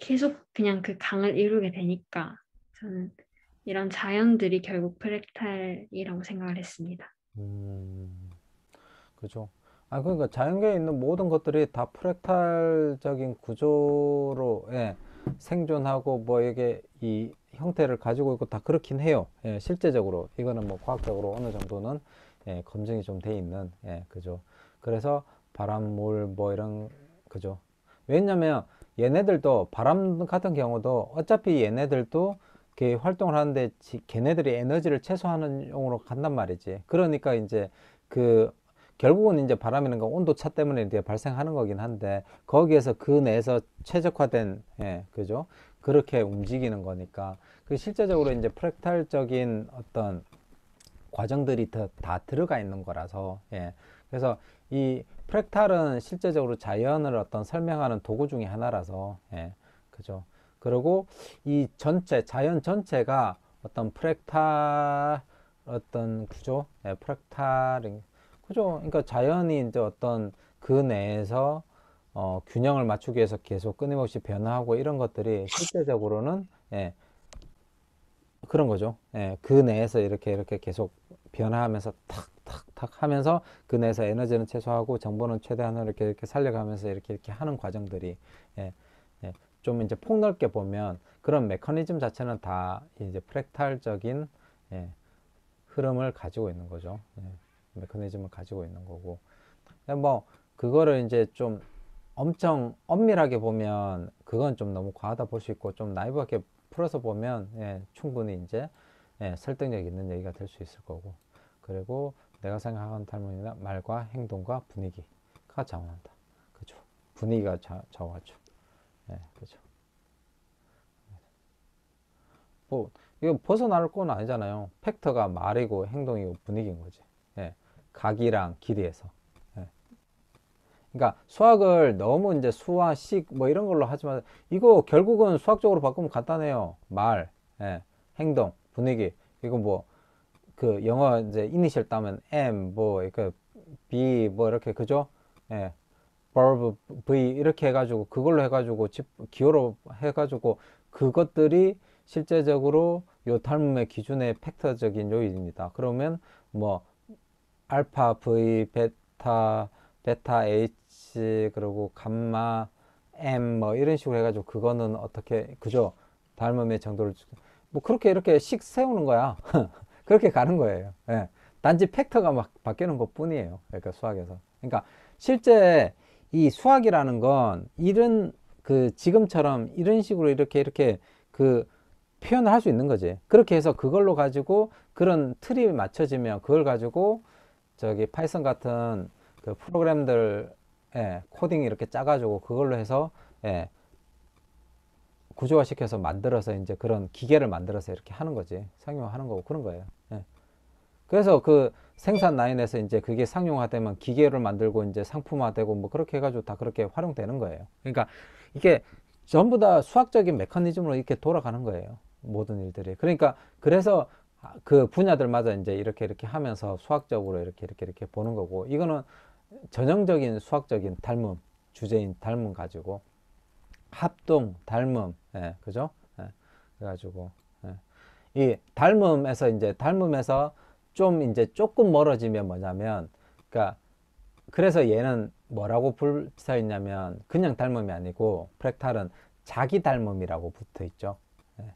계속 그냥 그 강을 이루게 되니까 저는 이런 자연들이 결국 프랙탈이라고 생각을 했습니다. 음, 그죠. 아, 그러니까 자연계에 있는 모든 것들이 다 프랙탈적인 구조로, 예, 생존하고 뭐 이게 이 형태를 가지고 있고 다 그렇긴 해요. 예, 실제적으로. 이거는 뭐 과학적으로 어느 정도는, 예, 검증이 좀 돼 있는, 예, 그죠. 그래서 바람, 물, 뭐 이런, 그죠. 왜냐면 얘네들도 바람 같은 경우도 어차피 얘네들도 이렇게 활동을 하는데 지- 걔네들이 에너지를 최소화하는 용으로 간단 말이지. 그러니까 이제 그 결국은 이제 바람이라는 건 온도 차 때문에 이제 발생하는 거긴 한데 거기에서 그 내에서 최적화된, 예, 그죠? 그렇게 움직이는 거니까 그 실제적으로 이제 프랙탈적인 어떤 과정들이 다, 다 들어가 있는 거라서, 예. 그래서 이 프랙탈은 실제적으로 자연을 어떤 설명하는 도구 중에 하나라서, 예. 그죠? 그리고 이 전체, 자연 전체가 어떤 프랙탈, 어떤 구조, 예, 프랙탈, 그죠? 그러니까 자연이 이제 어떤 그 내에서 어, 균형을 맞추기 위해서 계속 끊임없이 변화하고 이런 것들이 실제적으로는, 예, 그런 거죠. 예, 그 내에서 이렇게 이렇게 계속 변화하면서 탁탁탁 하면서 그 내에서 에너지는 최소화하고 정보는 최대한으로 이렇게 이렇게 살려가면서 이렇게 이렇게 하는 과정들이, 예, 예, 좀 이제 폭넓게 보면 그런 메커니즘 자체는 다 이제 프랙탈적인, 예, 흐름을 가지고 있는 거죠. 예, 메커니즘을 가지고 있는 거고. 예, 뭐 그거를 이제 좀 엄청 엄밀하게 보면 그건 좀 너무 과하다 볼 수 있고 좀 나이브하게 풀어서 보면, 예, 충분히 이제, 예, 설득력 있는 얘기가 될 수 있을 거고. 그리고 내가 생각하는 탈문이나 말과 행동과 분위기가 좌우한다. 그죠? 분위기가 좌, 좌우하죠. 예, 그죠? 뭐 이거 벗어날 건 아니잖아요. 팩터가 말이고 행동이고 분위기인 거지. 예, 각이랑 길이에서. 예. 그러니까 수학을 너무 이제 수와 식 뭐 이런 걸로 하지만 이거 결국은 수학적으로 바꾸면 간단해요. 말, 예, 행동, 분위기. 이거 뭐 그 영어 이제 이니셜 따면 M 뭐 이렇게 B 뭐 이렇게, 그죠? 예. verb V 이렇게 해가지고 그걸로 해가지고 집 기호로 해가지고 그것들이 실제적으로 요 닮음의 기준의 팩터적인 요인입니다. 그러면 뭐 알파 V 베타 베타 H 그리고 감마 M 뭐 이런 식으로 해가지고 그거는 어떻게, 그죠? 닮음의 정도를 뭐 그렇게 이렇게 식 세우는 거야. 그렇게 가는 거예요. 예. 단지 팩터가 막 바뀌는 것 뿐이에요. 그러니까 수학에서. 그러니까 실제 이 수학이라는 건 이런 그 지금처럼 이런 식으로 이렇게 이렇게 그 표현을 할 수 있는 거지. 그렇게 해서 그걸로 가지고 그런 틀이 맞춰지면 그걸 가지고 저기 파이썬 같은 그 프로그램들, 예, 코딩 이렇게 짜가지고 그걸로 해서, 예, 구조화 시켜서 만들어서 이제 그런 기계를 만들어서 이렇게 하는 거지. 상용화하는 거고 그런 거예요. 예. 그래서 그 생산 라인에서 이제 그게 상용화되면 기계를 만들고 이제 상품화되고 뭐 그렇게 해가지고 다 그렇게 활용되는 거예요. 그러니까 이게 전부 다 수학적인 메커니즘으로 이렇게 돌아가는 거예요. 모든 일들이. 그러니까 그래서 그 분야들마다 이제 이렇게 이렇게 하면서 수학적으로 이렇게 이렇게 이렇게 보는 거고 이거는 전형적인 수학적인 닮음, 주제인 닮음 가지고 합동, 닮음, 예, 그죠? 예, 그래가지고, 예. 이 닮음에서 이제 닮음에서 좀 이제 조금 멀어지면 뭐냐면, 그러니까 그래서 얘는 뭐라고 붙어 있냐면 그냥 닮음이 아니고 프랙탈은 자기 닮음이라고 붙어 있죠. 예.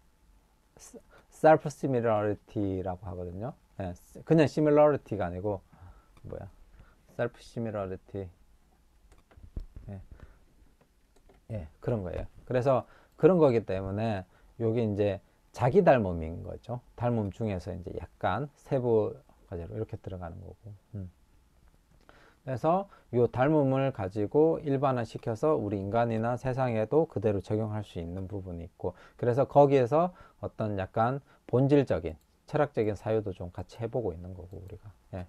self similarity라고 하거든요. 예, 그냥 similarity가 아니고 뭐야? self similarity. 예. 예, 그런 거예요. 그래서 그런 거기 때문에 요게 이제 자기 닮음인 거죠. 닮음 중에서 이제 약간 세부 과제로 이렇게 들어가는 거고. 음. 그래서 요 닮음을 가지고 일반화 시켜서 우리 인간이나 세상에도 그대로 적용할 수 있는 부분이 있고, 그래서 거기에서 어떤 약간 본질적인 철학적인 사유도 좀 같이 해보고 있는 거고 우리가. 예.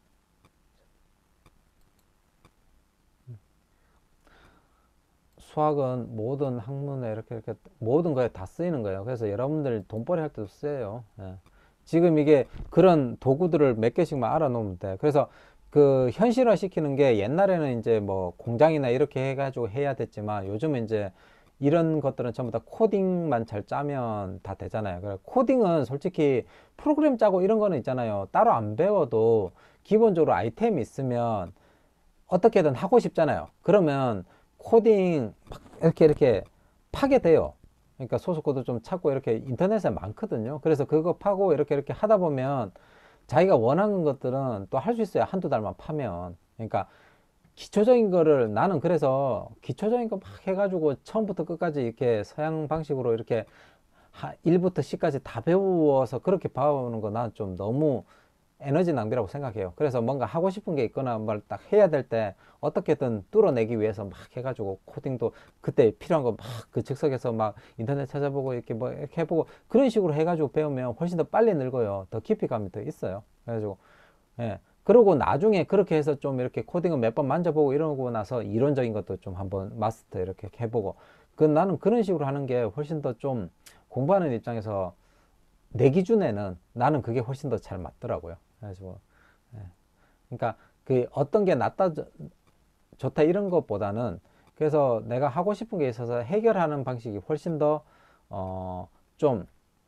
수학은 모든 학문에 이렇게 이렇게 모든 거에 다 쓰이는 거예요. 그래서 여러분들 돈벌이 할 때도 쓰여요. 예. 지금 이게 그런 도구들을 몇 개씩만 알아놓으면 돼. 그래서 그 현실화 시키는 게 옛날에는 이제 뭐 공장이나 이렇게 해가지고 해야 됐지만 요즘은 이제 이런 것들은 전부 다 코딩만 잘 짜면 다 되잖아요. 그래, 코딩은 솔직히 프로그램 짜고 이런 거는 있잖아요. 따로 안 배워도 기본적으로 아이템이 있으면 어떻게든 하고 싶잖아요. 그러면 코딩 막 이렇게 이렇게 파게 돼요. 그러니까 소스 코드 좀 찾고 이렇게 인터넷에 많거든요. 그래서 그거 파고 이렇게 이렇게 하다 보면 자기가 원하는 것들은 또 할 수 있어요. 한두 달만 파면. 그러니까 기초적인 거를 나는 그래서 기초적인 거 막 해가지고 처음부터 끝까지 이렇게 서양 방식으로 이렇게 일부터 십까지 다 배워서 그렇게 배우는 거 난 좀 너무 에너지 낭비라고 생각해요. 그래서 뭔가 하고 싶은 게 있거나 뭘 딱 해야 될 때 어떻게든 뚫어내기 위해서 막 해가지고 코딩도 그때 필요한 거 막 그 즉석에서 막 인터넷 찾아보고 이렇게 뭐 이렇게 해보고 그런 식으로 해가지고 배우면 훨씬 더 빨리 늘고요. 더 깊이감이 더 있어요. 그래가지고 예. 그러고 나중에 그렇게 해서 좀 이렇게 코딩을 몇 번 만져보고 이러고 나서 이론적인 것도 좀 한번 마스터 이렇게 해보고 그 나는 그런 식으로 하는 게 훨씬 더 좀 공부하는 입장에서 내 기준에는 나는 그게 훨씬 더 잘 맞더라고요. 그래가지고 예. 그러니까 그 어떤 게 낫다 좋다 이런 것보다는 그래서 내가 하고 싶은 게 있어서 해결하는 방식이 훨씬 더 어 좀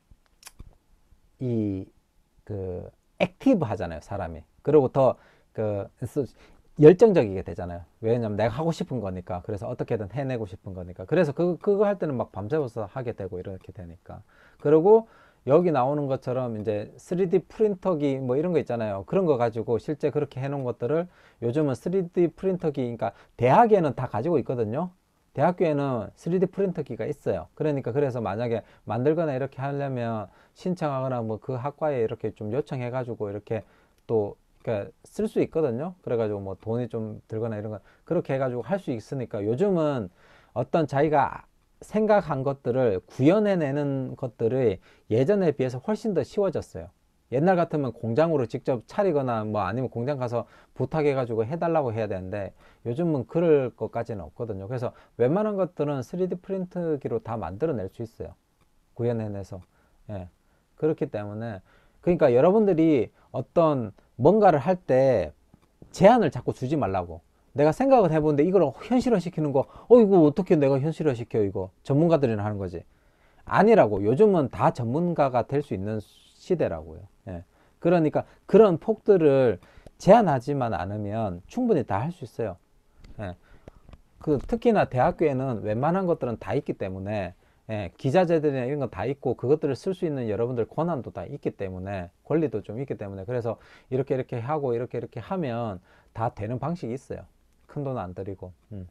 이 그 액티브 하잖아요, 사람이. 그리고 더 그 열정적이게 되잖아요. 왜냐면 내가 하고 싶은 거니까. 그래서 어떻게든 해내고 싶은 거니까. 그래서 그, 그거 할 때는 막 밤새워서 하게 되고 이렇게 되니까. 그리고 여기 나오는 것처럼 이제 쓰리디 프린터기 뭐 이런 거 있잖아요. 그런 거 가지고 실제 그렇게 해놓은 것들을 요즘은 쓰리디 프린터기, 그러니까 대학에는 다 가지고 있거든요. 대학교에는 쓰리디 프린터기가 있어요. 그러니까 그래서 만약에 만들거나 이렇게 하려면 신청하거나 뭐 그 학과에 이렇게 좀 요청해가지고 이렇게 또 그러니까 쓸 수 있거든요. 그래가지고 뭐 돈이 좀 들거나 이런 거 그렇게 해가지고 할 수 있으니까 요즘은 어떤 자기가 생각한 것들을 구현해내는 것들이 예전에 비해서 훨씬 더 쉬워졌어요. 옛날 같으면 공장으로 직접 차리거나 뭐 아니면 공장 가서 부탁해가지고 해달라고 해야 되는데 요즘은 그럴 것까지는 없거든요. 그래서 웬만한 것들은 쓰리디 프린트기로 다 만들어낼 수 있어요. 구현해내서. 예. 그렇기 때문에 그러니까 여러분들이 어떤 뭔가를 할 때 제한을 자꾸 주지 말라고. 내가 생각을 해보는데 이걸 현실화 시키는 거, 어, 이거 어떻게 내가 현실화 시켜, 이거. 전문가들이나 하는 거지. 아니라고. 요즘은 다 전문가가 될 수 있는 시대라고요. 예. 그러니까 그런 폭들을 제한하지만 않으면 충분히 다 할 수 있어요. 예. 그 특히나 대학교에는 웬만한 것들은 다 있기 때문에 예, 기자재들이나 이런 거 다 있고 그것들을 쓸 수 있는 여러분들 권한도 다 있기 때문에 권리도 좀 있기 때문에 그래서 이렇게 이렇게 하고 이렇게 이렇게 하면 다 되는 방식이 있어요. 큰 돈 안 들이고. 음.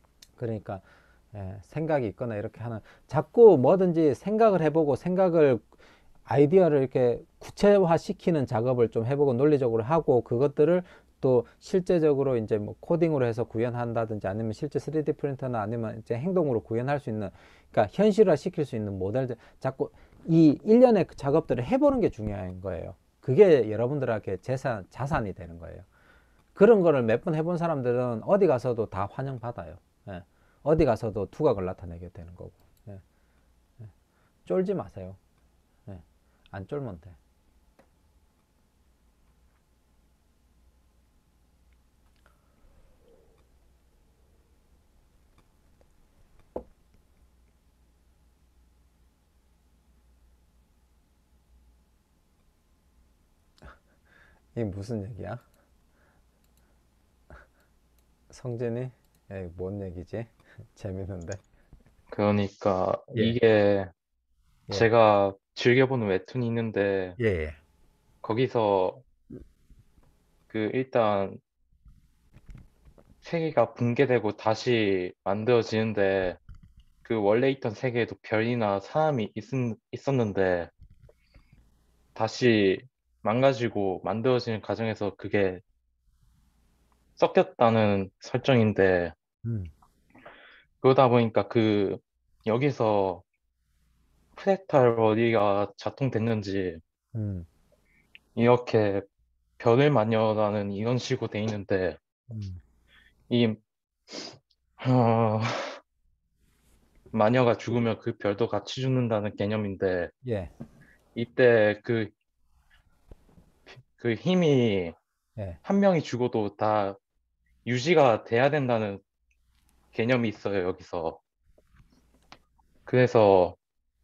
그러니까 예, 생각이 있거나 이렇게 하는 자꾸 뭐든지 생각을 해보고 생각을 아이디어를 이렇게 구체화 시키는 작업을 좀 해보고 논리적으로 하고 그것들을 또 실제적으로 이제 뭐 코딩으로 해서 구현한다든지 아니면 실제 쓰리디 프린터나 아니면 이제 행동으로 구현할 수 있는 그러니까 현실화 시킬 수 있는 모델들 자꾸 이 일련의 작업들을 해보는 게 중요한 거예요. 그게 여러분들에게 재산, 자산이 되는 거예요. 그런 거를 몇 번 해본 사람들은 어디 가서도 다 환영받아요. 예. 어디 가서도 두각을 나타내게 되는 거고. 예. 예. 쫄지 마세요. 예. 안 쫄면 돼. 이게 무슨 얘기야? 성진이? 야, 뭔 얘기지? 재밌는데. 그러니까 예. 이게 예. 제가 즐겨보는 웹툰이 있는데 예, 예. 거기서 그 일단 세계가 붕괴되고 다시 만들어지는데 그 원래 있던 세계에도 별이나 사람이 있, 있었는데 다시 망가지고 만들어지는 과정에서 그게 섞였다는 설정인데 음. 그러다 보니까 그 여기서 프랙탈 어디가 작동됐는지 음. 이렇게 별을 마녀라는 이런 식으로 돼 있는데 음. 이 어, 마녀가 죽으면 그 별도 같이 죽는다는 개념인데 예. 이때 그, 그 힘이 예. 한 명이 죽어도 다 유지가 돼야 된다는 개념이 있어요, 여기서. 그래서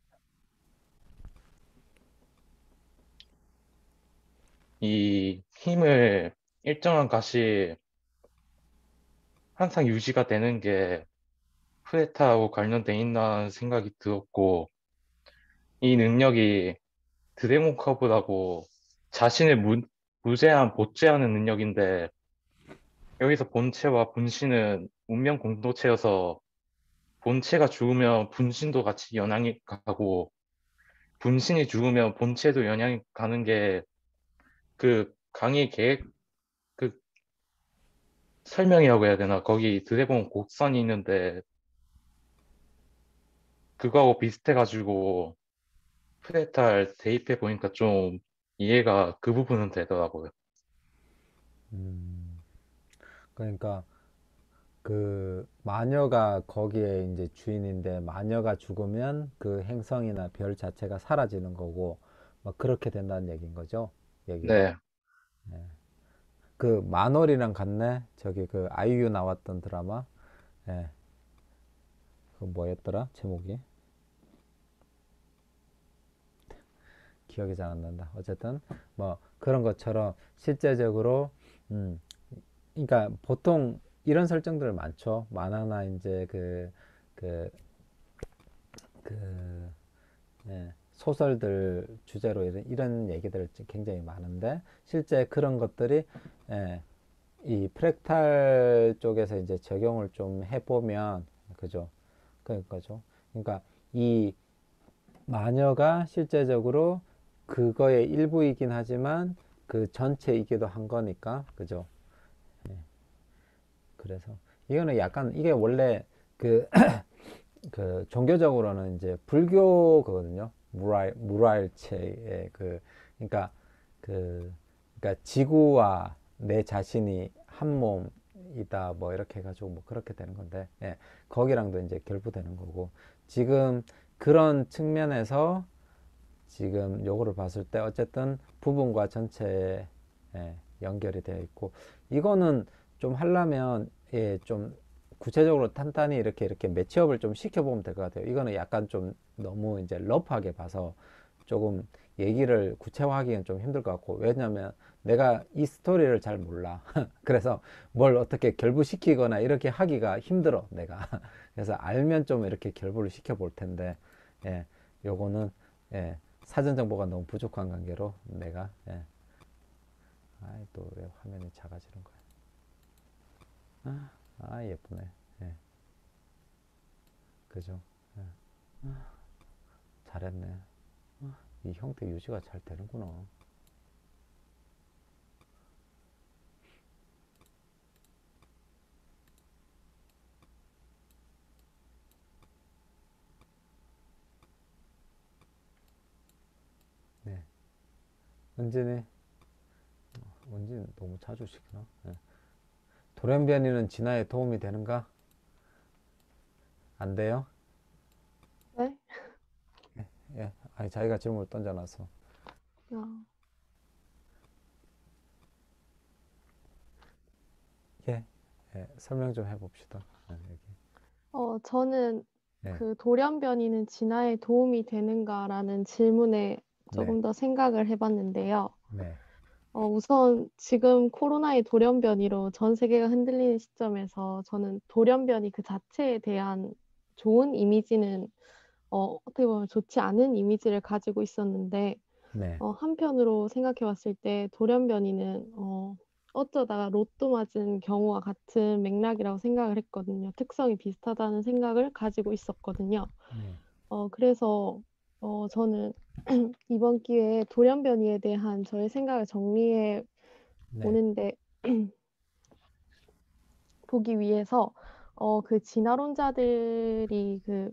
이 힘을 일정한 가시 항상 유지가 되는 게 프레타하고 관련돼 있다는 생각이 들었고, 이 능력이 드래곤 커브라고 자신을 무, 무제한 복제하는 능력인데, 여기서 본체와 분신은 운명 공동체여서 본체가 죽으면 분신도 같이 영향이 가고, 분신이 죽으면 본체도 영향이 가는 게 그 강의 계획, 그 설명이라고 해야 되나? 거기 드래곤 곡선이 있는데, 그거하고 비슷해가지고, 프레탈 대입해 보니까 좀 이해가 그 부분은 되더라고요. 음, 그러니까 그 마녀가 거기에 이제 주인인데 마녀가 죽으면 그 행성이나 별 자체가 사라지는 거고 막 그렇게 된다는 얘기인 거죠. 얘기가. 네, 예. 그 만월이랑 같네. 저기 그 아이유 나왔던 드라마. 예. 그 뭐였더라? 제목이 기억이 잘 안 난다. 어쨌든 뭐 그런 것처럼 실제적으로 음 그러니까 보통 이런 설정들 많죠. 만화나 이제 그 그 그 예, 소설들 주제로 이런, 이런 얘기들 굉장히 많은데 실제 그런 것들이 예, 이 프랙탈 쪽에서 이제 적용을 좀 해보면 그죠? 그러니까죠. 그러니까 이 마녀가 실제적으로 그거의 일부이긴 하지만 그 전체이기도 한 거니까 그죠? 예, 그래서 이거는 약간 이게 원래 그 그 종교적으로는 이제 불교 거거든요. 무라일 무라일체의 그 그러니까 그 그러니까 지구와 내 자신이 한 몸이다 뭐 이렇게 해가지고 뭐 그렇게 되는 건데 예, 거기랑도 이제 결부되는 거고 지금 그런 측면에서 지금 요거를 봤을 때 어쨌든 부분과 전체에 예, 연결이 되어 있고 이거는 좀 하려면 예, 좀 구체적으로 탄탄히 이렇게 이렇게 매치업을 좀 시켜보면 될 것 같아요. 이거는 약간 좀 너무 이제 러프하게 봐서 조금 얘기를 구체화하기는 좀 힘들 것 같고 왜냐면 내가 이 스토리를 잘 몰라. 그래서 뭘 어떻게 결부시키거나 이렇게 하기가 힘들어 내가. 그래서 알면 좀 이렇게 결부를 시켜볼 텐데 예, 요거는 예, 사전 정보가 너무 부족한 관계로 내가 예. 아이 또 왜 화면이 작아지는 거야. 아, 아 예쁘네. 예. 그죠? 예. 잘했네. 이 형태 유지가 잘 되는구나. 네. 은진이, 은진 너무 자주 시키나? 예. 돌연변이는 진화에 도움이 되는가? 안 돼요? 네? 예. 아니 자기가 질문을 던져놔서. 어, 예. 예. 설명 좀 해봅시다. 예, 여기. 어, 저는 예. 그 돌연변이는 진화에 도움이 되는가라는 질문에 네. 조금 더 생각을 해봤는데요. 네. 어, 우선 지금 코로나의 돌연변이로 전 세계가 흔들리는 시점에서 저는 돌연변이 그 자체에 대한 좋은 이미지는 어, 어떻게 보면 좋지 않은 이미지를 가지고 있었는데 네. 어, 한편으로 생각해 봤을 때 돌연변이는 어, 어쩌다가 로또 맞은 경우와 같은 맥락이라고 생각을 했거든요. 특성이 비슷하다는 생각을 가지고 있었거든요. 네. 어, 그래서 어, 저는 이번 기회에 돌연변이에 대한 저의 생각을 정리해 네. 보는데 보기 위해서 어, 그 진화론자들이 그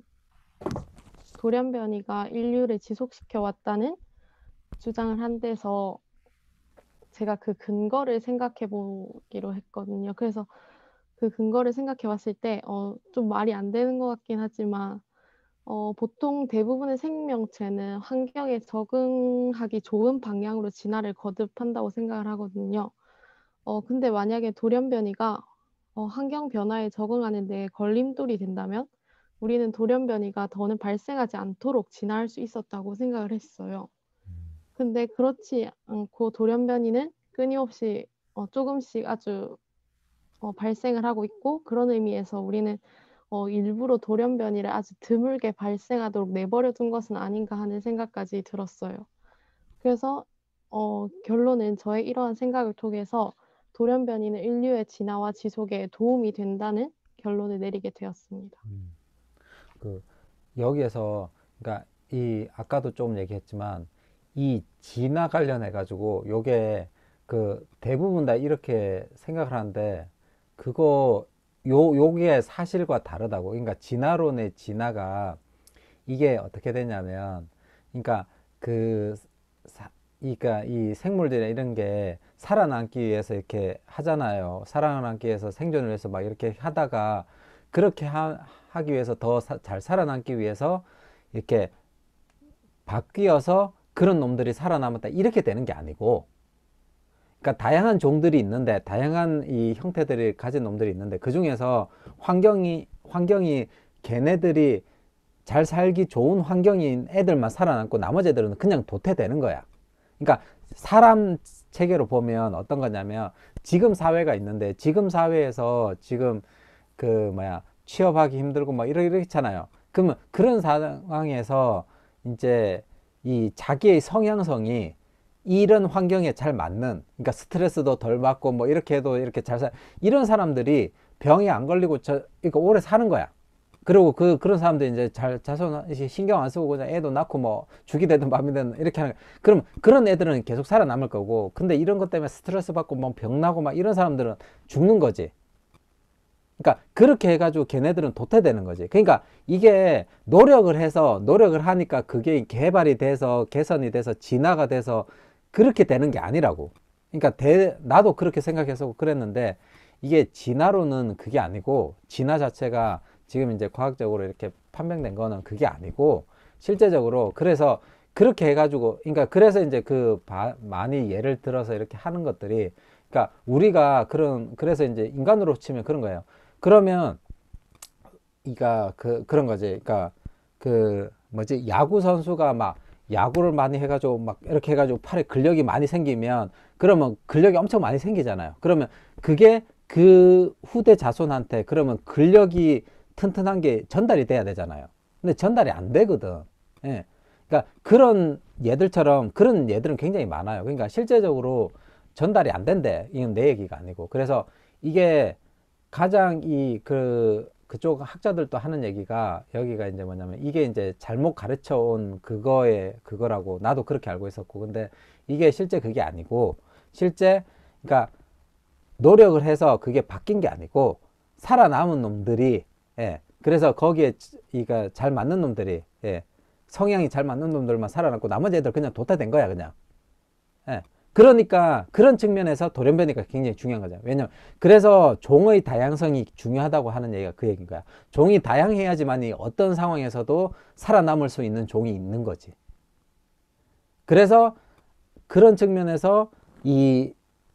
돌연변이가 인류를 지속시켜 왔다는 주장을 한 데서 제가 그 근거를 생각해 보기로 했거든요. 그래서 그 근거를 생각해 봤을 때, 어, 좀 말이 안 되는 것 같긴 하지만, 어, 보통 대부분의 생명체는 환경에 적응하기 좋은 방향으로 진화를 거듭한다고 생각을 하거든요. 어, 근데 만약에 돌연변이가 어, 환경 변화에 적응하는 데 걸림돌이 된다면 우리는 돌연변이가 더는 발생하지 않도록 진화할 수 있었다고 생각을 했어요. 근데 그렇지 않고 돌연변이는 끊임없이 어, 조금씩 아주 어, 발생을 하고 있고, 그런 의미에서 우리는 어, 일부러 돌연변이를 아주 드물게 발생하도록 내버려 둔 것은 아닌가 하는 생각까지 들었어요. 그래서 어, 결론은 저의 이러한 생각을 통해서 돌연변이는 인류의 진화와 지속에 도움이 된다는 결론을 내리게 되었습니다. 음. 그 여기에서 그러니까 이 아까도 좀 얘기했지만 이 진화 관련해 가지고 요게 그 대부분 다 이렇게 생각을 하는데 그거 요 요게 사실과 다르다고. 그러니까 진화론의 진화가 이게 어떻게 되냐면 그러니까 그 사, 그러니까 이 생물들이 이런 게 살아남기 위해서 이렇게 하잖아요. 살아남기 위해서 생존을 위해서 막 이렇게 하다가 그렇게 하, 하기 위해서 더 잘 살아남기 위해서 이렇게 바뀌어서 그런 놈들이 살아남았다 이렇게 되는 게 아니고, 그러니까 다양한 종들이 있는데 다양한 이 형태들이 가진 놈들이 있는데 그 중에서 환경이 환경이 걔네들이 잘 살기 좋은 환경인 애들만 살아남고 나머지 애들은 그냥 도태되는 거야. 그러니까 사람 체계로 보면 어떤 거냐면 지금 사회가 있는데 지금 사회에서 지금 그 뭐야 취업하기 힘들고 막 이러 이렇잖아요. 그러면 그런 상황에서 이제 이 자기의 성향성이 이런 환경에 잘 맞는, 그러니까 스트레스도 덜 받고 뭐 이렇게 해도 이렇게 잘 살, 이런 사람들이 병에 안 걸리고 저 이거 오래 사는 거야. 그리고 그 그런 사람들이 이제 잘 자손 신경 안 쓰고 그냥 애도 낳고 뭐 죽이 되든 밤이 되든 이렇게 하는, 그럼 그런 애들은 계속 살아남을 거고, 근데 이런 것 때문에 스트레스 받고 뭐 병 나고 막 이런 사람들은 죽는 거지. 그러니까 그렇게 해가지고 걔네들은 도태되는 거지. 그러니까 이게 노력을 해서 노력을 하니까 그게 개발이 돼서 개선이 돼서 진화가 돼서 그렇게 되는 게 아니라고. 그러니까 대, 나도 그렇게 생각해서 그랬는데 이게 진화로는 그게 아니고, 진화 자체가 지금 이제 과학적으로 이렇게 판명된 거는 그게 아니고, 실제적으로 그래서 그렇게 해가지고, 그러니까 그래서 이제 그 바, 많이 예를 들어서 이렇게 하는 것들이, 그러니까 우리가 그런, 그래서 이제 인간으로 치면 그런 거예요. 그러면 그러니까 그 그런 거지. 그러니까 그 뭐지, 야구 선수가 막 야구를 많이 해가지고 막 이렇게 해가지고 팔에 근력이 많이 생기면 그러면 근력이 엄청 많이 생기잖아요. 그러면 그게 그 후대 자손한테 그러면 근력이 튼튼한 게 전달이 돼야 되잖아요. 근데 전달이 안 되거든. 예. 그러니까 그런 얘들처럼 그런 얘들은 굉장히 많아요. 그러니까 실제적으로 전달이 안 된대. 이건 내 얘기가 아니고. 그래서 이게 가장 이 그 그쪽 학자들도 하는 얘기가, 여기가 이제 뭐냐면 이게 이제 잘못 가르쳐 온 그거에 그거라고 나도 그렇게 알고 있었고, 근데 이게 실제 그게 아니고, 실제 그러니까 노력을 해서 그게 바뀐 게 아니고 살아남은 놈들이, 예, 그래서 거기에 이가 잘 맞는 놈들이, 예, 성향이 잘 맞는 놈들만 살아남고 나머지 애들 그냥 도태된 거야 그냥. 예. 그러니까 그런 측면에서 돌연변이가 굉장히 중요한 거죠. 왜냐면 그래서 종의 다양성이 중요하다고 하는 얘기가 그 얘기인 거야. 종이 다양해야지만이 어떤 상황에서도 살아남을 수 있는 종이 있는 거지. 그래서 그런 측면에서 이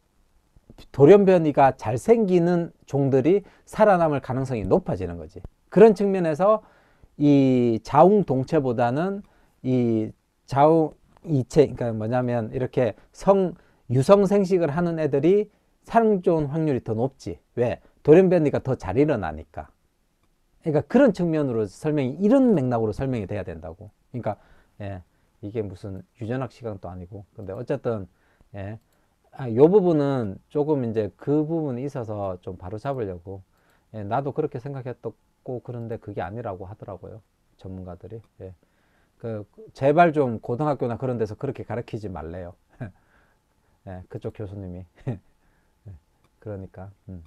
돌연변이가 잘 생기는 종들이 살아남을 가능성이 높아지는 거지. 그런 측면에서 이 자웅동체보다는 이 자웅 이체, 그러니까 뭐냐면 이렇게 성 유성 생식을 하는 애들이 생존 확률이 더 높지. 왜? 돌연변이가 더 잘 일어나니까. 그러니까 그런 측면으로 설명이, 이런 맥락으로 설명이 돼야 된다고. 그러니까 예, 이게 무슨 유전학 시간도 아니고. 근데 어쨌든 예, 아, 요 부분은 조금 이제 그 부분이 있어서 좀 바로 잡으려고. 예, 나도 그렇게 생각했었고, 그런데 그게 아니라고 하더라고요, 전문가들이. 예. 그 제발 좀 고등학교나 그런 데서 그렇게 가르치지 말래요. 예, 그쪽 교수님이. 그러니까 음.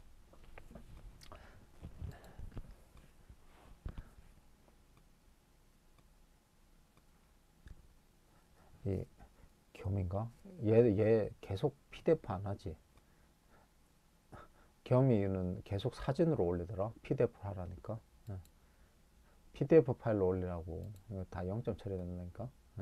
이 겸인가? 얘, 얘 계속 피디에프 안 하지. 겸이는 계속 사진으로 올리더라. 피디에프 하라니까. 예. 피디에프 파일로 올리라고. 이거 다 영 점 처리된다니까. 예.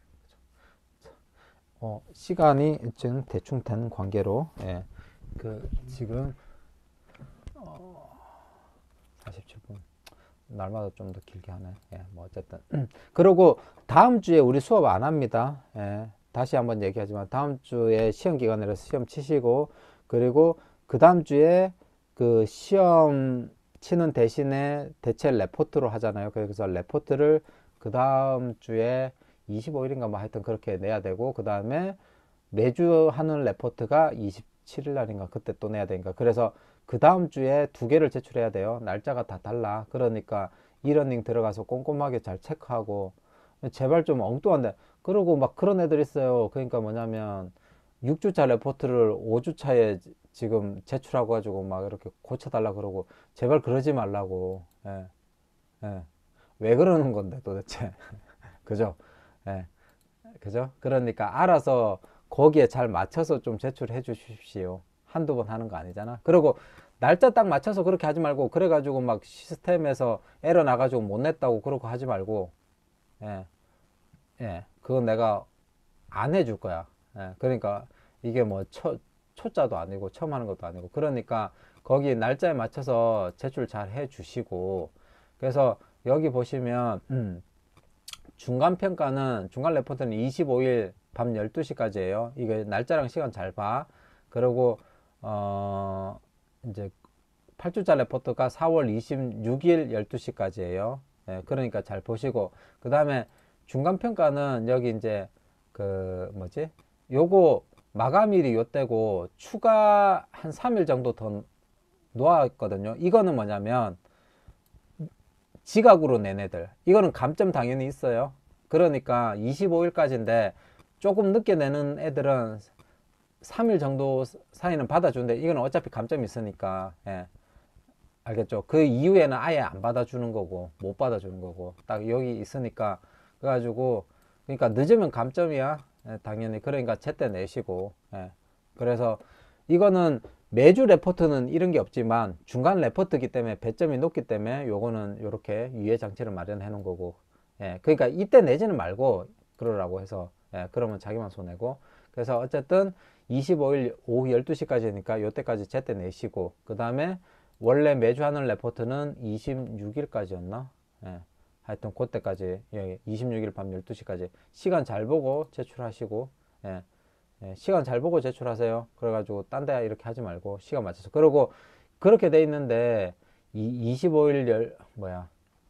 어, 시간이 지금 대충 된 관계로, 예. 그 지금 어, 사십칠 분. 날마다 좀 더 길게 하네. 예, 뭐 어쨌든. 그리고 다음 주에 우리 수업 안 합니다. 예, 다시 한번 얘기하지만 다음 주에 시험 기간이라서 시험 치시고, 그리고 그 다음 주에 그 시험 치는 대신에 대체 레포트로 하잖아요. 그래서 레포트를 그 다음 주에 이십오 일인가 뭐 하여튼 그렇게 내야 되고, 그 다음에 매주 하는 레포트가 이십칠 일 날인가 그때 또 내야 되니까, 그래서 그 다음 주에 두 개를 제출해야 돼요. 날짜가 다 달라. 그러니까 이러닝 들어가서 꼼꼼하게 잘 체크하고, 제발 좀 엉뚱한데, 그러고 막 그런 애들 있어요. 그러니까 뭐냐면 육 주차 레포트를 오 주차에 지금 제출하고 가지고 막 이렇게 고쳐달라 그러고, 제발 그러지 말라고. 예, 예. 왜 그러는 건데 도대체. 그죠? 예, 그죠? 그러니까 알아서 거기에 잘 맞춰서 좀 제출해 주십시오. 한두 번 하는 거 아니잖아. 그리고 날짜 딱 맞춰서 그렇게 하지 말고, 그래가지고 막 시스템에서 에러 나가지고 못 냈다고 그러고 하지 말고, 예, 예, 그건 내가 안 해줄 거야. 예, 그러니까 이게 뭐 초, 초짜도 아니고 처음 하는 것도 아니고, 그러니까 거기 날짜에 맞춰서 제출 잘 해 주시고, 그래서 여기 보시면 음, 중간 평가는, 중간 레포트는 이십오 일 밤 열두 시까지예요. 이게 날짜랑 시간 잘 봐. 그리고 어 이제 팔 주짜 레포트가 사월 이십육 일 열두 시까지예요. 예, 그러니까 잘 보시고, 그 다음에 중간 평가는 여기 이제 그 뭐지? 요거 마감일이 요때고 추가 한 삼 일 정도 더 놓았거든요. 이거는 뭐냐면 지각으로 낸 애들, 이거는 감점 당연히 있어요. 그러니까 이십오 일까지인데 조금 늦게 내는 애들은 삼 일 정도 사이는 받아주는데, 이거는 어차피 감점이 있으니까, 예, 알겠죠? 그 이후에는 아예 안 받아주는 거고 못 받아주는 거고 딱 여기 있으니까, 그래가지고 그러니까 늦으면 감점이야. 예, 당연히. 그러니까 제때 내시고, 예. 그래서 이거는 매주 레포트는 이런 게 없지만 중간 레포트이기 때문에 배점이 높기 때문에 요거는 요렇게 유예 장치를 마련해 놓은 거고, 예. 그러니까 이때 내지는 말고 그러라고 해서, 예. 그러면 자기만 손해고. 그래서 어쨌든 이십오 일 오후 열두 시까지니까 요때까지 제때 내시고, 그 다음에 원래 매주 하는 레포트는 이십육 일까지였나? 예. 하여튼 그때까지, 예, 이십육 일 밤 열두 시까지 시간 잘 보고 제출하시고, 예, 예, 시간 잘 보고 제출하세요. 그래가지고 딴 데 이렇게 하지 말고 시간 맞춰서. 그리고 그렇게 돼 있는데 이, 이십오 일 열 뭐야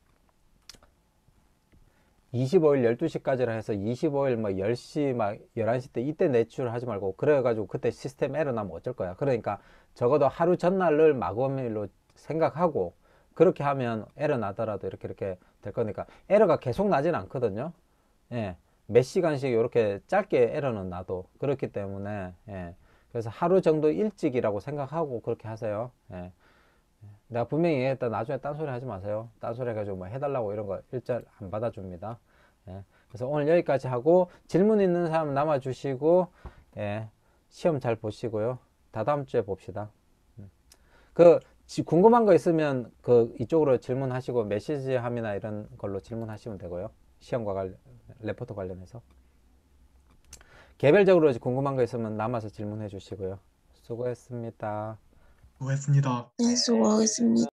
이십오 일 열두 시까지라 해서 이십오 일 뭐 열 시 막 열한 시 때 이때 내출하지 말고, 그래가지고 그때 시스템 에러 나면 어쩔 거야. 그러니까 적어도 하루 전날을 마감일로 생각하고 그렇게 하면 에러 나더라도 이렇게 이렇게 될 거니까. 에러가 계속 나진 않거든요. 예, 몇 시간씩 이렇게 짧게 에러는 나도 그렇기 때문에, 예, 그래서 하루 정도 일찍이라고 생각하고 그렇게 하세요. 예. 내가 분명히 얘기했다. 나중에 딴소리 하지 마세요. 딴소리 해가지고 뭐 해달라고 이런 거 일절 안 받아줍니다. 예. 그래서 오늘 여기까지 하고, 질문 있는 사람 남아주시고, 예, 시험 잘 보시고요. 다다음 주에 봅시다. 음. 그 궁금한 거 있으면 그 이쪽으로 질문하시고 메시지함이나 이런 걸로 질문하시면 되고요. 시험과 관련, 레포트 관련해서 개별적으로 궁금한 거 있으면 남아서 질문해 주시고요. 수고했습니다. 수고했습니다. 네, 수고하겠습니다.